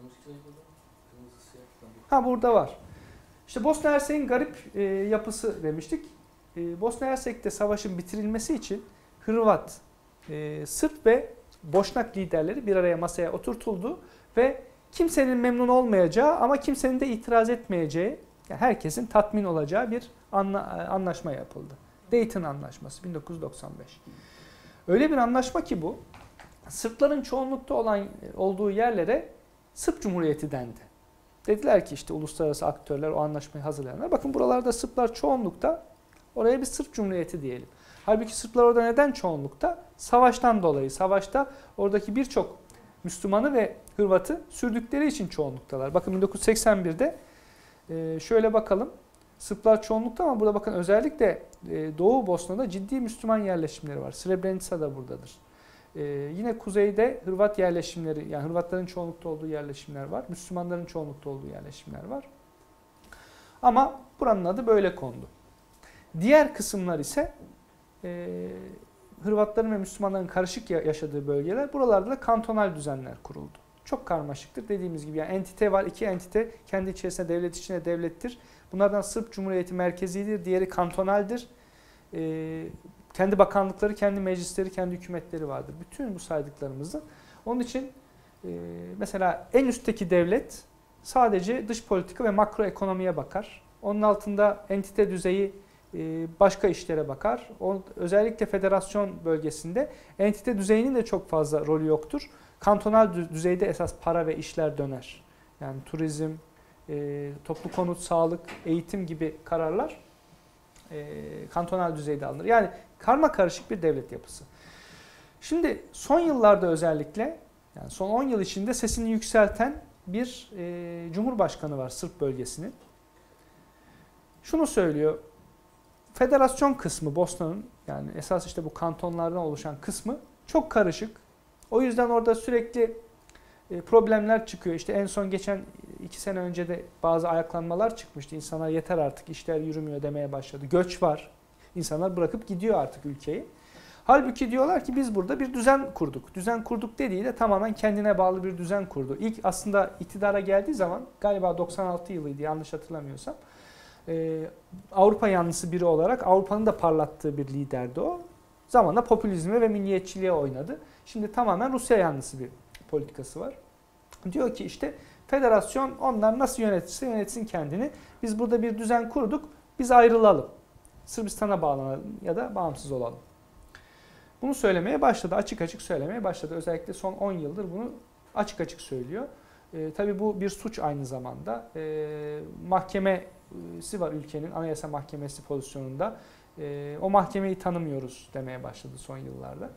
Ha burada var. İşte Bosna Hersek'in garip yapısı demiştik. Bosna Hersek'te savaşın bitirilmesi için Hırvat, Sırp ve Boşnak liderleri bir araya masaya oturtuldu ve kimsenin memnun olmayacağı ama kimsenin de itiraz etmeyeceği, yani herkesin tatmin olacağı bir anlaşma yapıldı. Dayton Anlaşması 1995. Öyle bir anlaşma ki bu, Sırpların çoğunlukta olduğu yerlere Sırp Cumhuriyeti dendi. Dediler ki işte uluslararası aktörler, o anlaşmayı hazırlayanlar, bakın buralarda Sırplar çoğunlukta, oraya bir Sırp Cumhuriyeti diyelim. Halbuki Sırplar orada neden çoğunlukta? Savaştan dolayı. Savaşta oradaki birçok Müslümanı ve Hırvat'ı sürdükleri için çoğunluktalar. Bakın 1981'de şöyle bakalım. Sırplar çoğunlukta ama burada bakın özellikle Doğu Bosna'da ciddi Müslüman yerleşimleri var. Srebrenica da buradadır. Yine kuzeyde Hırvat yerleşimleri, yani Hırvatların çoğunlukta olduğu yerleşimler var. Müslümanların çoğunlukta olduğu yerleşimler var. Ama buranın adı böyle kondu. Diğer kısımlar ise Hırvatların ve Müslümanların karışık yaşadığı bölgeler. Buralarda da kantonal düzenler kuruldu. Çok karmaşıktır. Dediğimiz gibi yani entite var, iki entite kendi içerisinde devlet içine devlettir. Bunlardan Sırp Cumhuriyeti merkezidir, diğeri kantonaldir. Kendi bakanlıkları, kendi meclisleri, kendi hükümetleri vardır. Bütün bu saydıklarımızın. Onun için mesela en üstteki devlet sadece dış politika ve makro ekonomiye bakar. Onun altında entite düzeyi başka işlere bakar. Özellikle federasyon bölgesinde entite düzeyinin de çok fazla rolü yoktur. Kantonal düzeyde esas para ve işler döner. Yani turizm, toplu konut, sağlık, eğitim gibi kararlar kantonal düzeyde alınır. Yani karma karışık bir devlet yapısı. Şimdi son yıllarda özellikle, yani son 10 yıl içinde sesini yükselten bir cumhurbaşkanı var Sırp bölgesinin. Şunu söylüyor, federasyon kısmı Bosna'nın, yani esas işte bu kantonlardan oluşan kısmı çok karışık. O yüzden orada sürekli problemler çıkıyor. İşte en son geçen 2 sene önce de bazı ayaklanmalar çıkmıştı. İnsanlar yeter artık, işler yürümüyor demeye başladı. Göç var. İnsanlar bırakıp gidiyor artık ülkeyi. Halbuki diyorlar ki biz burada bir düzen kurduk. Düzen kurduk dediği de tamamen kendine bağlı bir düzen kurdu. İlk aslında iktidara geldiği zaman galiba 96 yılıydı yanlış hatırlamıyorsam. Avrupa yanlısı biri olarak Avrupa'nın da parlattığı bir liderdi o. Zamanla popülizme ve milliyetçiliğe oynadı. Şimdi tamamen Rusya yanlısı bir politikası var. Diyor ki işte federasyon onlar nasıl yönetirse yönetsin kendini. Biz burada bir düzen kurduk. Biz ayrılalım. Sırbistan'a bağlanalım ya da bağımsız olalım. Bunu söylemeye başladı. Açık açık söylemeye başladı. Özellikle son 10 yıldır bunu açık açık söylüyor. Tabii bu bir suç aynı zamanda. Mahkemesi var ülkenin, Anayasa Mahkemesi pozisyonunda. O mahkemeyi tanımıyoruz demeye başladı son yıllarda.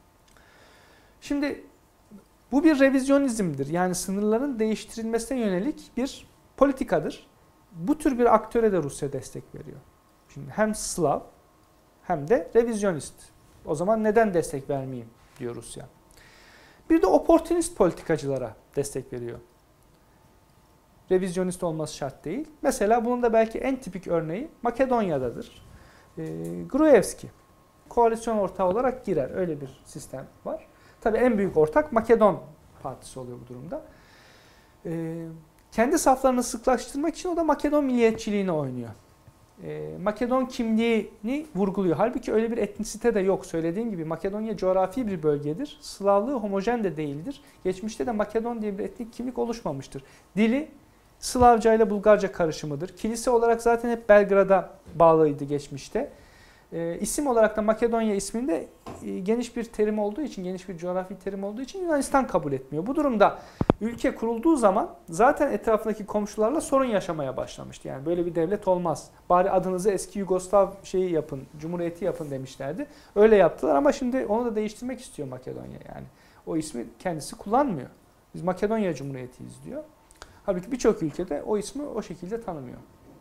Şimdi bu bir revizyonizmdir. Yani sınırların değiştirilmesine yönelik bir politikadır. Bu tür bir aktöre de Rusya destek veriyor. Şimdi hem Slav hem de revizyonist. O zaman neden destek vermeyeyim diyor Rusya. Bir de oportunist politikacılara destek veriyor. Revizyonist olması şart değil. Mesela bunun da belki en tipik örneği Makedonya'dadır. Gruevski koalisyon ortağı olarak girer. Öyle bir sistem var. Tabii en büyük ortak Makedon Partisi oluyor bu durumda. Kendi saflarını sıklaştırmak için o da Makedon milliyetçiliğini oynuyor. Makedon kimliğini vurguluyor. Halbuki öyle bir etnisite de yok. Söylediğim gibi Makedonya coğrafi bir bölgedir. Slavlığı homojen de değildir. Geçmişte de Makedon diye bir etnik kimlik oluşmamıştır. Dili Slavca ile Bulgarca karışımıdır. Kilise olarak zaten hep Belgrad'a bağlıydı geçmişte. İsim olarak da Makedonya isminde geniş bir terim olduğu için, geniş bir coğrafi terim olduğu için Yunanistan kabul etmiyor. Bu durumda ülke kurulduğu zaman zaten etrafındaki komşularla sorun yaşamaya başlamıştı. Yani böyle bir devlet olmaz. Bari adınızı eski Yugoslav şeyi yapın, Cumhuriyeti yapın demişlerdi. Öyle yaptılar ama şimdi onu da değiştirmek istiyor Makedonya yani. O ismi kendisi kullanmıyor. Biz Makedonya Cumhuriyeti'yiz diyor. Halbuki birçok ülkede o ismi o şekilde tanımıyor.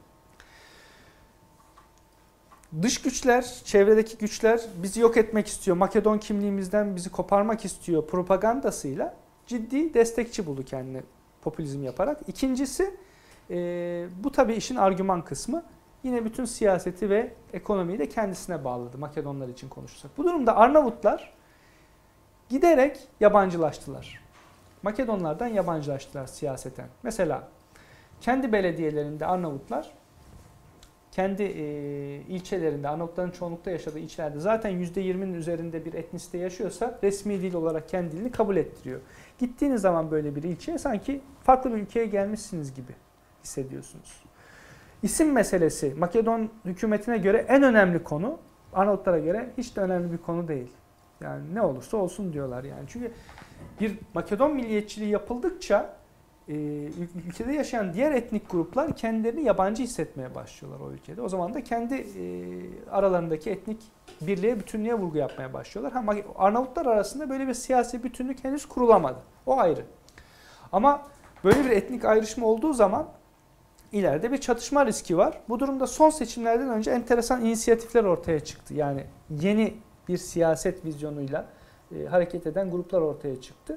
Dış güçler, çevredeki güçler bizi yok etmek istiyor. Makedon kimliğimizden bizi koparmak istiyor propagandasıyla ciddi destekçi buldu kendine popülizm yaparak. İkincisi bu tabii işin argüman kısmı. Yine bütün siyaseti ve ekonomiyi de kendisine bağladı Makedonlar için konuşursak. Bu durumda Arnavutlar giderek yabancılaştılar. Makedonlardan yabancılaştılar siyaseten. Mesela kendi belediyelerinde Arnavutlar kendi ilçelerinde, Arnavutların çoğunlukta yaşadığı ilçelerde zaten %20'nin üzerinde bir etnisite yaşıyorsa resmi dil olarak kendi dilini kabul ettiriyor. Gittiğiniz zaman böyle bir ilçeye sanki farklı bir ülkeye gelmişsiniz gibi hissediyorsunuz. İsim meselesi Makedon hükümetine göre en önemli konu, Arnavutlara göre hiç de önemli bir konu değil. Yani ne olursa olsun diyorlar yani. Çünkü bir Makedon milliyetçiliği yapıldıkça ülkede yaşayan diğer etnik gruplar kendilerini yabancı hissetmeye başlıyorlar o ülkede. O zaman da kendi aralarındaki etnik birliğe, bütünlüğe vurgu yapmaya başlıyorlar. Ama Arnavutlar arasında böyle bir siyasi bütünlük henüz kurulamadı. O ayrı. Ama böyle bir etnik ayrışma olduğu zaman ileride bir çatışma riski var. Bu durumda son seçimlerden önce enteresan inisiyatifler ortaya çıktı. Yani yeni bir siyaset vizyonuyla hareket eden gruplar ortaya çıktı.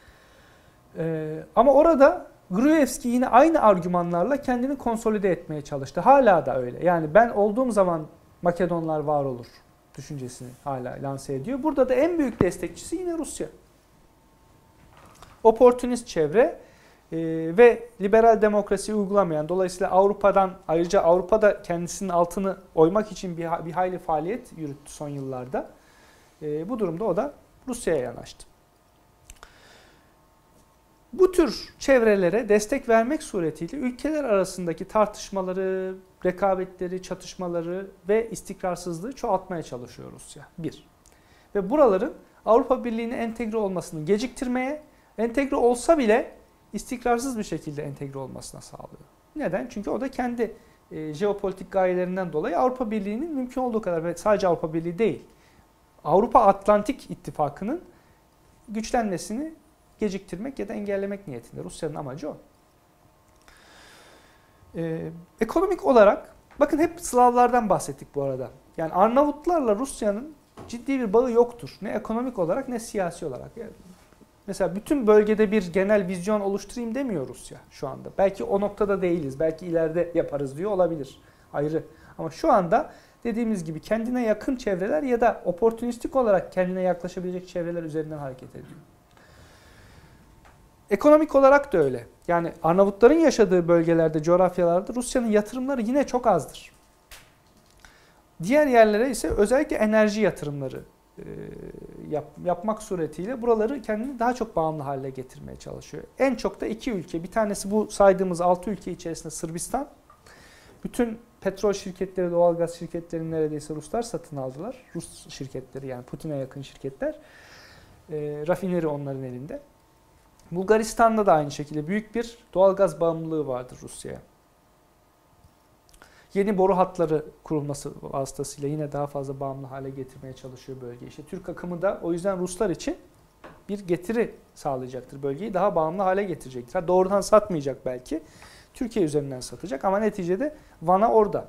Ama orada Gruevski yine aynı argümanlarla kendini konsolide etmeye çalıştı. Hala da öyle. Yani ben olduğum zaman Makedonlar var olur düşüncesini hala lanse ediyor. Burada da en büyük destekçisi yine Rusya. Oportunist çevre Ve liberal demokrasiyi uygulamayan, dolayısıyla Avrupa'dan, ayrıca Avrupa'da kendisinin altını oymak için bir hayli faaliyet yürüttü son yıllarda. Bu durumda o da Rusya'ya yanaştı. Bu tür çevrelere destek vermek suretiyle ülkeler arasındaki tartışmaları, rekabetleri, çatışmaları ve istikrarsızlığı çoğaltmaya çalışıyor Rusya. Bir. Ve buraların Avrupa Birliği'ne entegre olmasını geciktirmeye, entegre olsa bile istikrarsız bir şekilde entegre olmasına sağlıyor. Neden? Çünkü o da kendi jeopolitik gayelerinden dolayı Avrupa Birliği'nin mümkün olduğu kadar, ve sadece Avrupa Birliği değil, Avrupa Atlantik İttifakı'nın güçlenmesini geciktirmek ya da engellemek niyetinde. Rusya'nın amacı o. Ekonomik olarak, bakın hep Slavlardan bahsettik bu arada. Yani Arnavutlarla Rusya'nın ciddi bir bağı yoktur. Ne ekonomik olarak ne siyasi olarak. Yani mesela bütün bölgede bir genel vizyon oluşturayım demiyor Rusya şu anda. Belki o noktada değiliz. Belki ileride yaparız diyor olabilir. Ayrı. Ama şu anda dediğimiz gibi kendine yakın çevreler ya da oportunistik olarak kendine yaklaşabilecek çevreler üzerinden hareket ediyor. Ekonomik olarak da öyle. Yani Arnavutların yaşadığı bölgelerde, coğrafyalarda Rusya'nın yatırımları yine çok azdır. Diğer yerlere ise özellikle enerji yatırımları yapmak suretiyle buraları kendini daha çok bağımlı hale getirmeye çalışıyor. En çok da iki ülke. Bir tanesi bu saydığımız 6 ülke içerisinde Sırbistan. Bütün petrol şirketleri, doğalgaz şirketlerini neredeyse Ruslar satın aldılar. Rus şirketleri, yani Putin'e yakın şirketler. Rafineri onların elinde. Bulgaristan'da da aynı şekilde büyük bir doğalgaz bağımlılığı vardır Rusya'ya. Yeni boru hatları kurulması vasıtasıyla yine daha fazla bağımlı hale getirmeye çalışıyor bölgeyi. İşte Türk akımı da o yüzden Ruslar için bir getiri sağlayacaktır. Bölgeyi daha bağımlı hale getirecektir. Doğrudan satmayacak belki. Türkiye üzerinden satacak ama neticede vana orada.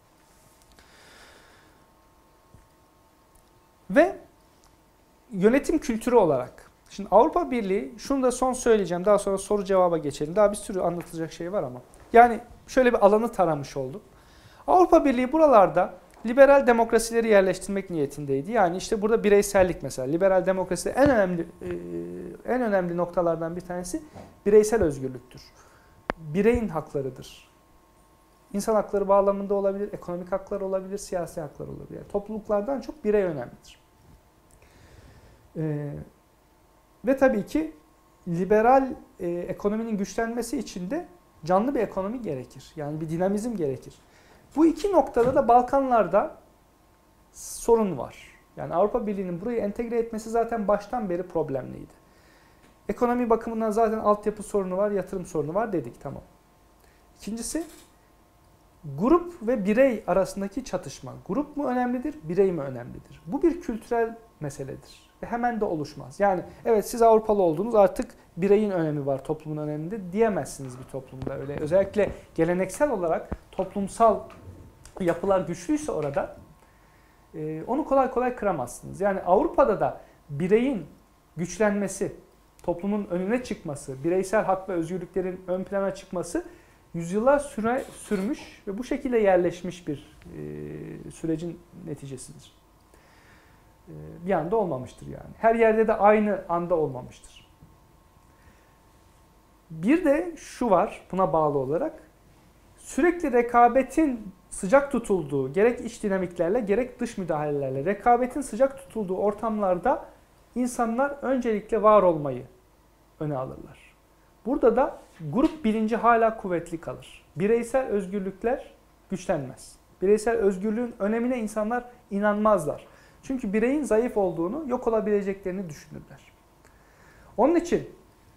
Ve yönetim kültürü olarak. Şimdi Avrupa Birliği, şunu da son söyleyeceğim, daha sonra soru cevaba geçelim. Daha bir sürü anlatılacak şey var ama. Yani şöyle bir alanı taramış olduk. Avrupa Birliği buralarda liberal demokrasileri yerleştirmek niyetindeydi. Yani işte burada bireysellik mesela. Liberal demokraside en önemli noktalardan bir tanesi bireysel özgürlüktür. Bireyin haklarıdır. İnsan hakları bağlamında olabilir, ekonomik haklar olabilir, siyasi haklar olabilir. Yani topluluklardan çok birey önemlidir. Ve tabii ki liberal ekonominin güçlenmesi için de canlı bir ekonomi gerekir. Yani bir dinamizm gerekir. Bu iki noktada da Balkanlarda sorun var. Yani Avrupa Birliği'nin burayı entegre etmesi zaten baştan beri problemliydi. Ekonomi bakımından zaten altyapı sorunu var, yatırım sorunu var dedik, tamam. İkincisi, grup ve birey arasındaki çatışma. Grup mu önemlidir, birey mi önemlidir? Bu bir kültürel meseledir. Ve hemen de oluşmaz. Yani evet siz Avrupalı oldunuz, artık bireyin önemi var toplumun öneminde diyemezsiniz bir toplumda. Öyle özellikle geleneksel olarak toplumsal yapılar güçlüyse orada onu kolay kolay kıramazsınız. Yani Avrupa'da da bireyin güçlenmesi, toplumun önüne çıkması, bireysel hak ve özgürlüklerin ön plana çıkması yüzyıllar sürmüş ve bu şekilde yerleşmiş bir sürecin neticesidir. Bir anda olmamıştır yani. Her yerde de aynı anda olmamıştır. Bir de şu var buna bağlı olarak. Sürekli rekabetin sıcak tutulduğu, gerek iç dinamiklerle gerek dış müdahalelerle rekabetin sıcak tutulduğu ortamlarda insanlar öncelikle var olmayı öne alırlar. Burada da grup bilinci hala kuvvetli kalır. Bireysel özgürlükler güçlenmez. Bireysel özgürlüğün önemine insanlar inanmazlar. Çünkü bireyin zayıf olduğunu, yok olabileceklerini düşünürler. Onun için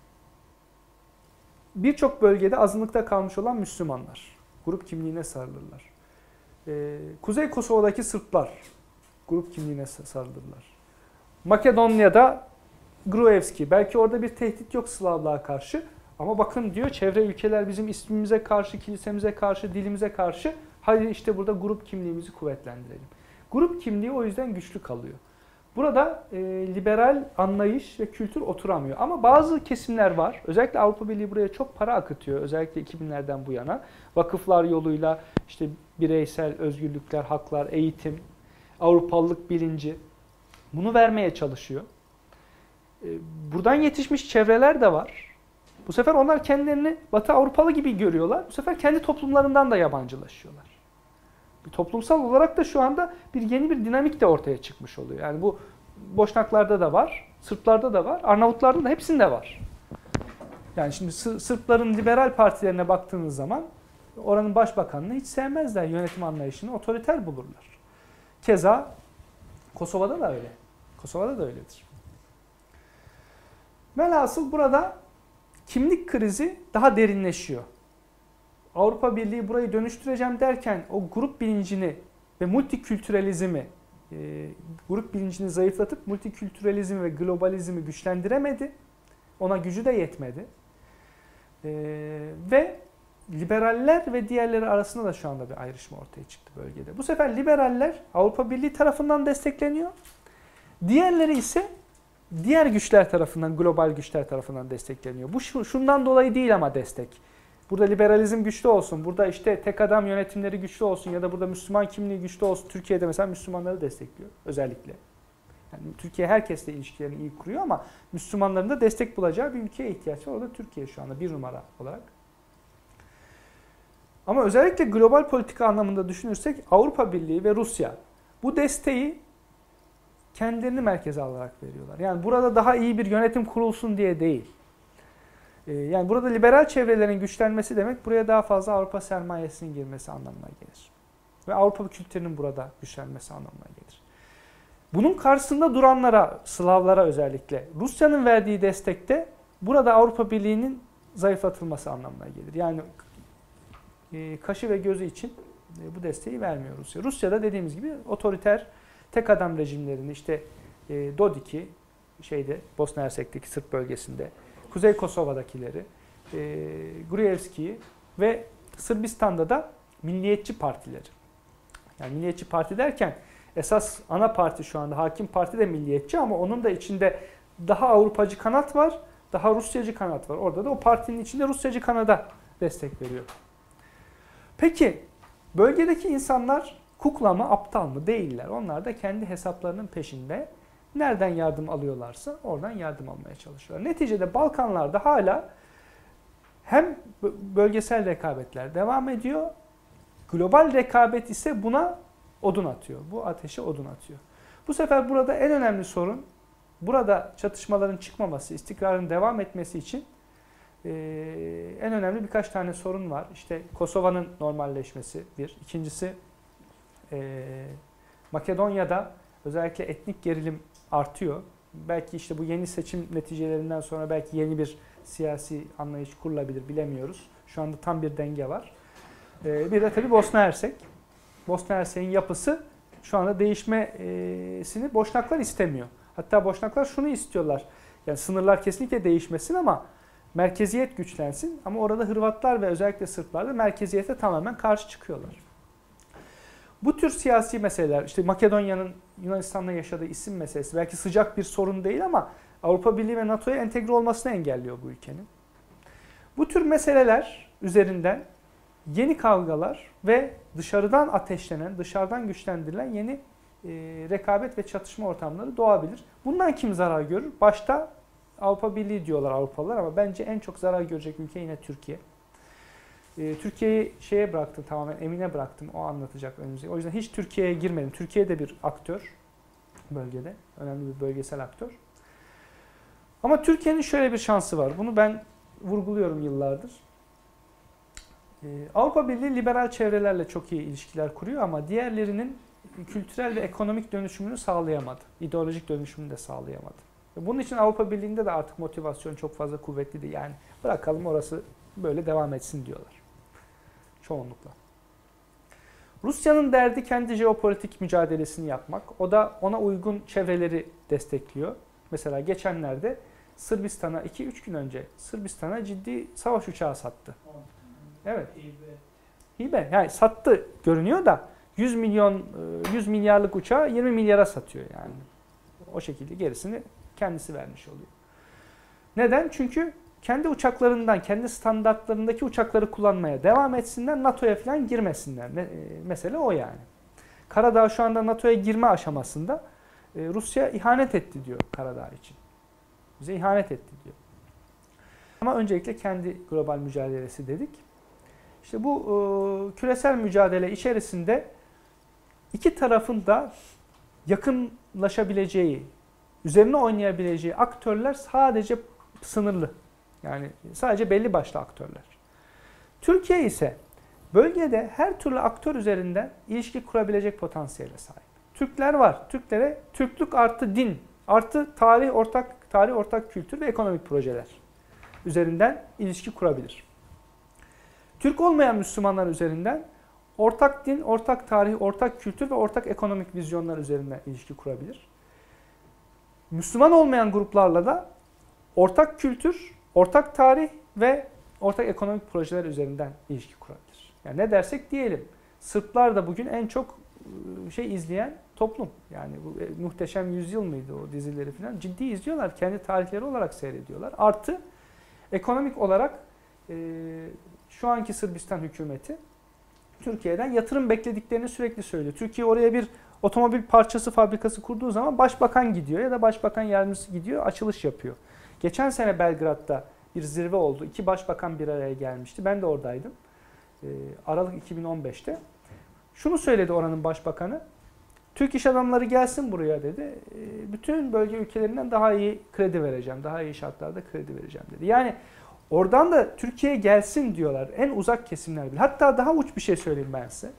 birçok bölgede azınlıkta kalmış olan Müslümanlar grup kimliğine sarılırlar. Kuzey Kosova'daki Sırplar grup kimliğine sarılırlar. Makedonya'da Gruevski, belki orada bir tehdit yok Slavlığa karşı ama bakın diyor çevre ülkeler bizim ismimize karşı, kilisemize karşı, dilimize karşı, hadi işte burada grup kimliğimizi kuvvetlendirelim. Grup kimliği o yüzden güçlü kalıyor. Burada liberal anlayış ve kültür oturamıyor. Ama bazı kesimler var. Özellikle Avrupa Birliği buraya çok para akıtıyor. Özellikle 2000'lerden bu yana. Vakıflar yoluyla işte bireysel özgürlükler, haklar, eğitim, Avrupalılık bilinci bunu vermeye çalışıyor. Buradan yetişmiş çevreler de var. Bu sefer onlar kendilerini Batı Avrupalı gibi görüyorlar. Bu sefer kendi toplumlarından da yabancılaşıyorlar. Bir toplumsal olarak da şu anda yeni bir dinamik de ortaya çıkmış oluyor. Yani bu Boşnaklarda da var, Sırplarda da var, Arnavutlarda da hepsinde var. Yani şimdi Sırpların liberal partilerine baktığınız zaman oranın başbakanını hiç sevmezler. Yönetim anlayışını otoriter bulurlar. Keza Kosova'da da öyle. Kosova'da da öyledir. Velhasıl burada kimlik krizi daha derinleşiyor. Avrupa Birliği burayı dönüştüreceğim derken o grup bilincini ve multikültürelizmi, grup bilincini zayıflatıp multikültürelizmi ve globalizmi güçlendiremedi. Ona gücü de yetmedi. Ve liberaller ve diğerleri arasında da şu anda bir ayrışma ortaya çıktı bölgede. Bu sefer liberaller Avrupa Birliği tarafından destekleniyor. Diğerleri ise diğer güçler tarafından, global güçler tarafından destekleniyor. Bu şundan dolayı değil ama destek. Burada liberalizm güçlü olsun, burada işte tek adam yönetimleri güçlü olsun ya da burada Müslüman kimliği güçlü olsun. Türkiye'de mesela Müslümanları destekliyor özellikle. Yani Türkiye herkesle ilişkilerini iyi kuruyor ama Müslümanların da destek bulacağı bir ülkeye ihtiyaç var. O da Türkiye şu anda bir numara olarak. Ama özellikle global politika anlamında düşünürsek Avrupa Birliği ve Rusya bu desteği kendilerini merkeze alarak veriyorlar. Yani burada daha iyi bir yönetim kurulsun diye değil. Yani burada liberal çevrelerin güçlenmesi demek buraya daha fazla Avrupa sermayesinin girmesi anlamına gelir. Ve Avrupa kültürünün burada güçlenmesi anlamına gelir. Bunun karşısında duranlara, Slavlara özellikle Rusya'nın verdiği destekte burada Avrupa Birliği'nin zayıflatılması anlamına gelir. Yani kaşı ve gözü için bu desteği vermiyor Rusya. Rusya'da dediğimiz gibi otoriter tek adam rejimlerini işte Dodik'i Bosna Hersek'teki Sırp bölgesinde, Kuzey Kosova'dakileri, Gruevski'yi ve Sırbistan'da da milliyetçi partileri. Yani milliyetçi parti derken esas ana parti şu anda hakim parti de milliyetçi ama onun da içinde daha Avrupacı kanat var, daha Rusyacı kanat var. Orada da o partinin içinde Rusyacı kanada destek veriyor. Peki bölgedeki insanlar kukla mı, aptal mı? Değiller. Onlar da kendi hesaplarının peşinde. Nereden yardım alıyorlarsa oradan yardım almaya çalışıyorlar. Neticede Balkanlarda hala hem bölgesel rekabetler devam ediyor. Global rekabet ise buna odun atıyor. Bu ateşe odun atıyor. Bu sefer burada en önemli sorun burada çatışmaların çıkmaması, istikrarın devam etmesi için en önemli birkaç tane sorun var. İşte Kosova'nın normalleşmesi bir. İkincisi Makedonya'da özellikle etnik gerilim artıyor. Belki işte bu yeni seçim neticelerinden sonra belki yeni bir siyasi anlayış kurulabilir bilemiyoruz. Şu anda tam bir denge var. Bir de tabii Bosna Hersek. Bosna Hersek'in yapısı şu anda değişmesini Boşnaklar istemiyor. Hatta Boşnaklar şunu istiyorlar. Yani sınırlar kesinlikle değişmesin ama merkeziyet güçlensin. Ama orada Hırvatlar ve özellikle Sırplar da merkeziyete tamamen karşı çıkıyorlar. Bu tür siyasi meseleler, işte Makedonya'nın Yunanistan'la yaşadığı isim meselesi belki sıcak bir sorun değil ama Avrupa Birliği ve NATO'ya entegre olmasını engelliyor bu ülkenin. Bu tür meseleler üzerinden yeni kavgalar ve dışarıdan ateşlenen, dışarıdan güçlendirilen yeni rekabet ve çatışma ortamları doğabilir. Bundan kim zarar görür? Başta Avrupa Birliği diyorlar Avrupalılar ama bence en çok zarar görecek ülke yine Türkiye. Türkiye'yi şeye bıraktım, tamamen Emin'e bıraktım. O anlatacak önümüzde. O yüzden hiç Türkiye'ye girmedim. Türkiye de bir aktör bölgede. Önemli bir bölgesel aktör. Ama Türkiye'nin şöyle bir şansı var. Bunu ben vurguluyorum yıllardır. Avrupa Birliği liberal çevrelerle çok iyi ilişkiler kuruyor ama diğerlerinin kültürel ve ekonomik dönüşümünü sağlayamadı. İdeolojik dönüşümünü de sağlayamadı. Bunun için Avrupa Birliği'nde de artık motivasyon çok fazla kuvvetli değil. Yani bırakalım orası böyle devam etsin diyorlar. Çoğunlukla. Rusya'nın derdi kendi jeopolitik mücadelesini yapmak. O da ona uygun çevreleri destekliyor. Mesela geçenlerde Sırbistan'a 2-3 gün önce Sırbistan'a ciddi savaş uçağı sattı. Evet. Hibe. Yani sattı görünüyor da 100 milyarlık uçağı 20 milyara satıyor yani. O şekilde gerisini kendisi vermiş oluyor. Neden? Çünkü kendi uçaklarından, kendi standartlarındaki uçakları kullanmaya devam etsinler, NATO'ya falan girmesinler. Mesele o yani. Karadağ şu anda NATO'ya girme aşamasında. Rusya ihanet etti diyor Karadağ için. Bize ihanet etti diyor. Ama öncelikle kendi global mücadelesi dedik. İşte bu küresel mücadele içerisinde iki tarafın da yakınlaşabileceği, üzerine oynayabileceği aktörler sadece sınırlı. Yani sadece belli başlı aktörler. Türkiye ise bölgede her türlü aktör üzerinden ilişki kurabilecek potansiyele sahip. Türkler var. Türklere Türklük artı din, artı tarih ortak kültür ve ekonomik projeler üzerinden ilişki kurabilir. Türk olmayan Müslümanlar üzerinden ortak din, ortak tarih, ortak kültür ve ortak ekonomik vizyonlar üzerinden ilişki kurabilir. Müslüman olmayan gruplarla da ortak kültür, ortak tarih ve ortak ekonomik projeler üzerinden ilişki kurabilir. Yani ne dersek diyelim. Sırplar da bugün en çok izleyen toplum. Yani bu Muhteşem Yüzyıl mıydı o dizileri falan. Ciddi izliyorlar. Kendi tarihleri olarak seyrediyorlar. Artı ekonomik olarak şu anki Sırbistan hükümeti Türkiye'den yatırım beklediklerini sürekli söylüyor. Türkiye oraya bir otomobil parçası fabrikası kurduğu zaman başbakan gidiyor ya da başbakan yardımcısı gidiyor, açılış yapıyor. Geçen sene Belgrad'da bir zirve oldu. 2 başbakan bir araya gelmişti. Ben de oradaydım. Aralık 2015'te. Şunu söyledi oranın başbakanı. Türk iş adamları gelsin buraya dedi. Bütün bölge ülkelerinden daha iyi kredi vereceğim. Daha iyi şartlarda kredi vereceğim dedi. Yani oradan da Türkiye'ye gelsin diyorlar. En uzak kesimler bile. Hatta daha uç bir şey söyleyeyim ben size.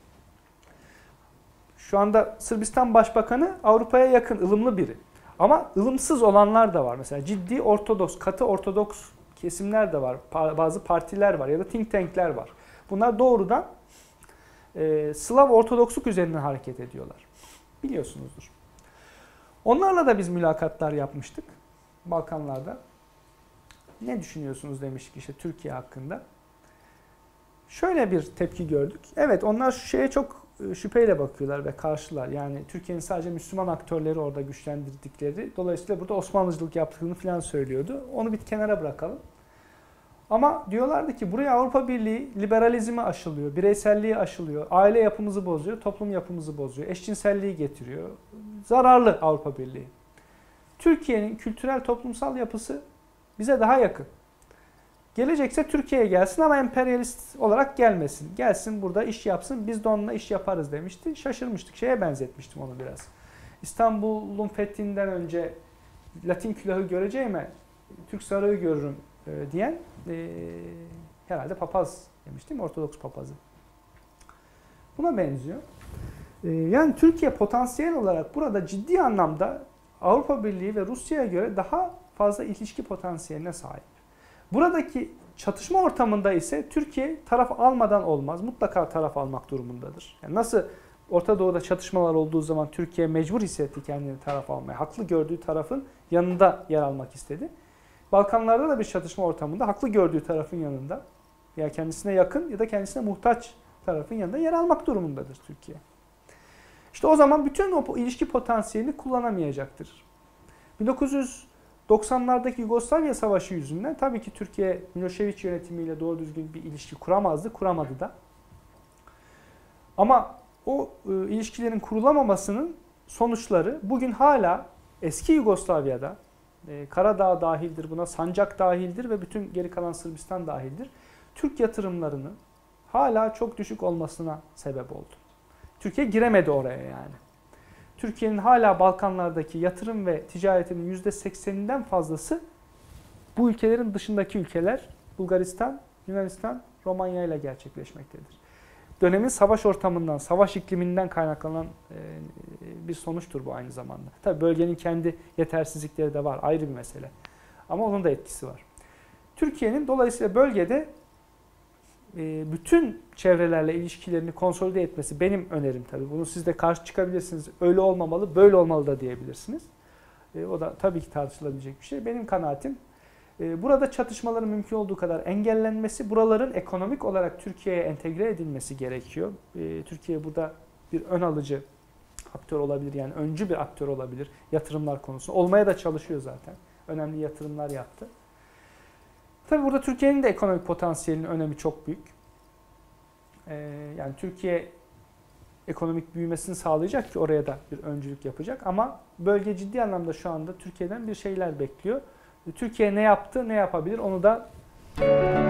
Şu anda Sırbistan Başbakanı Avrupa'ya yakın, ılımlı biri. Ama ılımsız olanlar da var. Mesela ciddi ortodoks, katı ortodoks kesimler de var. Bazı partiler var ya da think tank'ler var. Bunlar doğrudan Slav Ortodoksluk üzerinden hareket ediyorlar. Biliyorsunuzdur. Onlarla da biz mülakatlar yapmıştık Balkanlarda. Ne düşünüyorsunuz demiştik işte Türkiye hakkında. Şöyle bir tepki gördük. Evet, onlar şu şeye çok şüpheyle bakıyorlar ve karşılar. Yani Türkiye'nin sadece Müslüman aktörleri orada güçlendirdikleri, dolayısıyla burada Osmanlıcılık yaptığını falan söylüyordu. Onu bir kenara bırakalım. Ama diyorlardı ki buraya Avrupa Birliği liberalizmi aşılıyor, bireyselliği aşılıyor, aile yapımızı bozuyor, toplum yapımızı bozuyor, eşcinselliği getiriyor. Zararlı Avrupa Birliği. Türkiye'nin kültürel toplumsal yapısı bize daha yakın. Gelecekse Türkiye'ye gelsin ama emperyalist olarak gelmesin. Gelsin burada iş yapsın, biz de onunla iş yaparız demişti. Şaşırmıştık. Şeye benzetmiştim onu biraz. İstanbul'un fethinden önce Latin külahı göreceğime Türk sarığı görürüm diyen herhalde papaz demiştim, Ortodoks papazı. Buna benziyor. Yani Türkiye potansiyel olarak burada ciddi anlamda Avrupa Birliği ve Rusya'ya göre daha fazla ilişki potansiyeline sahip. Buradaki çatışma ortamında ise Türkiye taraf almadan olmaz. Mutlaka taraf almak durumundadır. Yani nasıl Orta Doğu'da çatışmalar olduğu zaman Türkiye mecbur hissetti kendini taraf almaya. Haklı gördüğü tarafın yanında yer almak istedi. Balkanlarda da bir çatışma ortamında haklı gördüğü tarafın yanında, ya kendisine yakın ya da kendisine muhtaç tarafın yanında yer almak durumundadır Türkiye. İşte o zaman bütün o ilişki potansiyelini kullanamayacaktır. 1990'lardaki Yugoslavya Savaşı yüzünden tabii ki Türkiye Milošević yönetimiyle doğru düzgün bir ilişki kuramazdı, kuramadı da. Ama o ilişkilerin kurulamamasının sonuçları bugün hala eski Yugoslavya'da, Karadağ dahildir, buna Sancak dahildir ve bütün geri kalan Sırbistan dahildir. Türk yatırımlarının hala çok düşük olmasına sebep oldu. Türkiye giremedi oraya yani. Türkiye'nin hala Balkanlardaki yatırım ve ticaretinin %80'inden fazlası bu ülkelerin dışındaki ülkeler, Bulgaristan, Yunanistan, Romanya ile gerçekleşmektedir. Dönemin savaş ortamından, savaş ikliminden kaynaklanan bir sonuçtur bu aynı zamanda. Tabii bölgenin kendi yetersizlikleri de var, ayrı bir mesele. Ama onun da etkisi var. Türkiye'nin dolayısıyla bölgede bütün çevrelerle ilişkilerini konsolide etmesi benim önerim tabii. Bunu siz de karşı çıkabilirsiniz. Öyle olmamalı, böyle olmalı da diyebilirsiniz. O da tabii ki tartışılabilecek bir şey. Benim kanaatim burada çatışmaların mümkün olduğu kadar engellenmesi, buraların ekonomik olarak Türkiye'ye entegre edilmesi gerekiyor. Türkiye burada bir ön alıcı aktör olabilir, yani öncü bir aktör olabilir yatırımlar konusunda. Olmaya da çalışıyor zaten. Önemli yatırımlar yaptı. Tabii burada Türkiye'nin de ekonomik potansiyelinin önemi çok büyük. Yani Türkiye ekonomik büyümesini sağlayacak ki oraya da bir öncülük yapacak. Ama bölge ciddi anlamda şu anda Türkiye'den bir şeyler bekliyor. Türkiye ne yaptı, ne yapabilir onu da Hoşçakalın.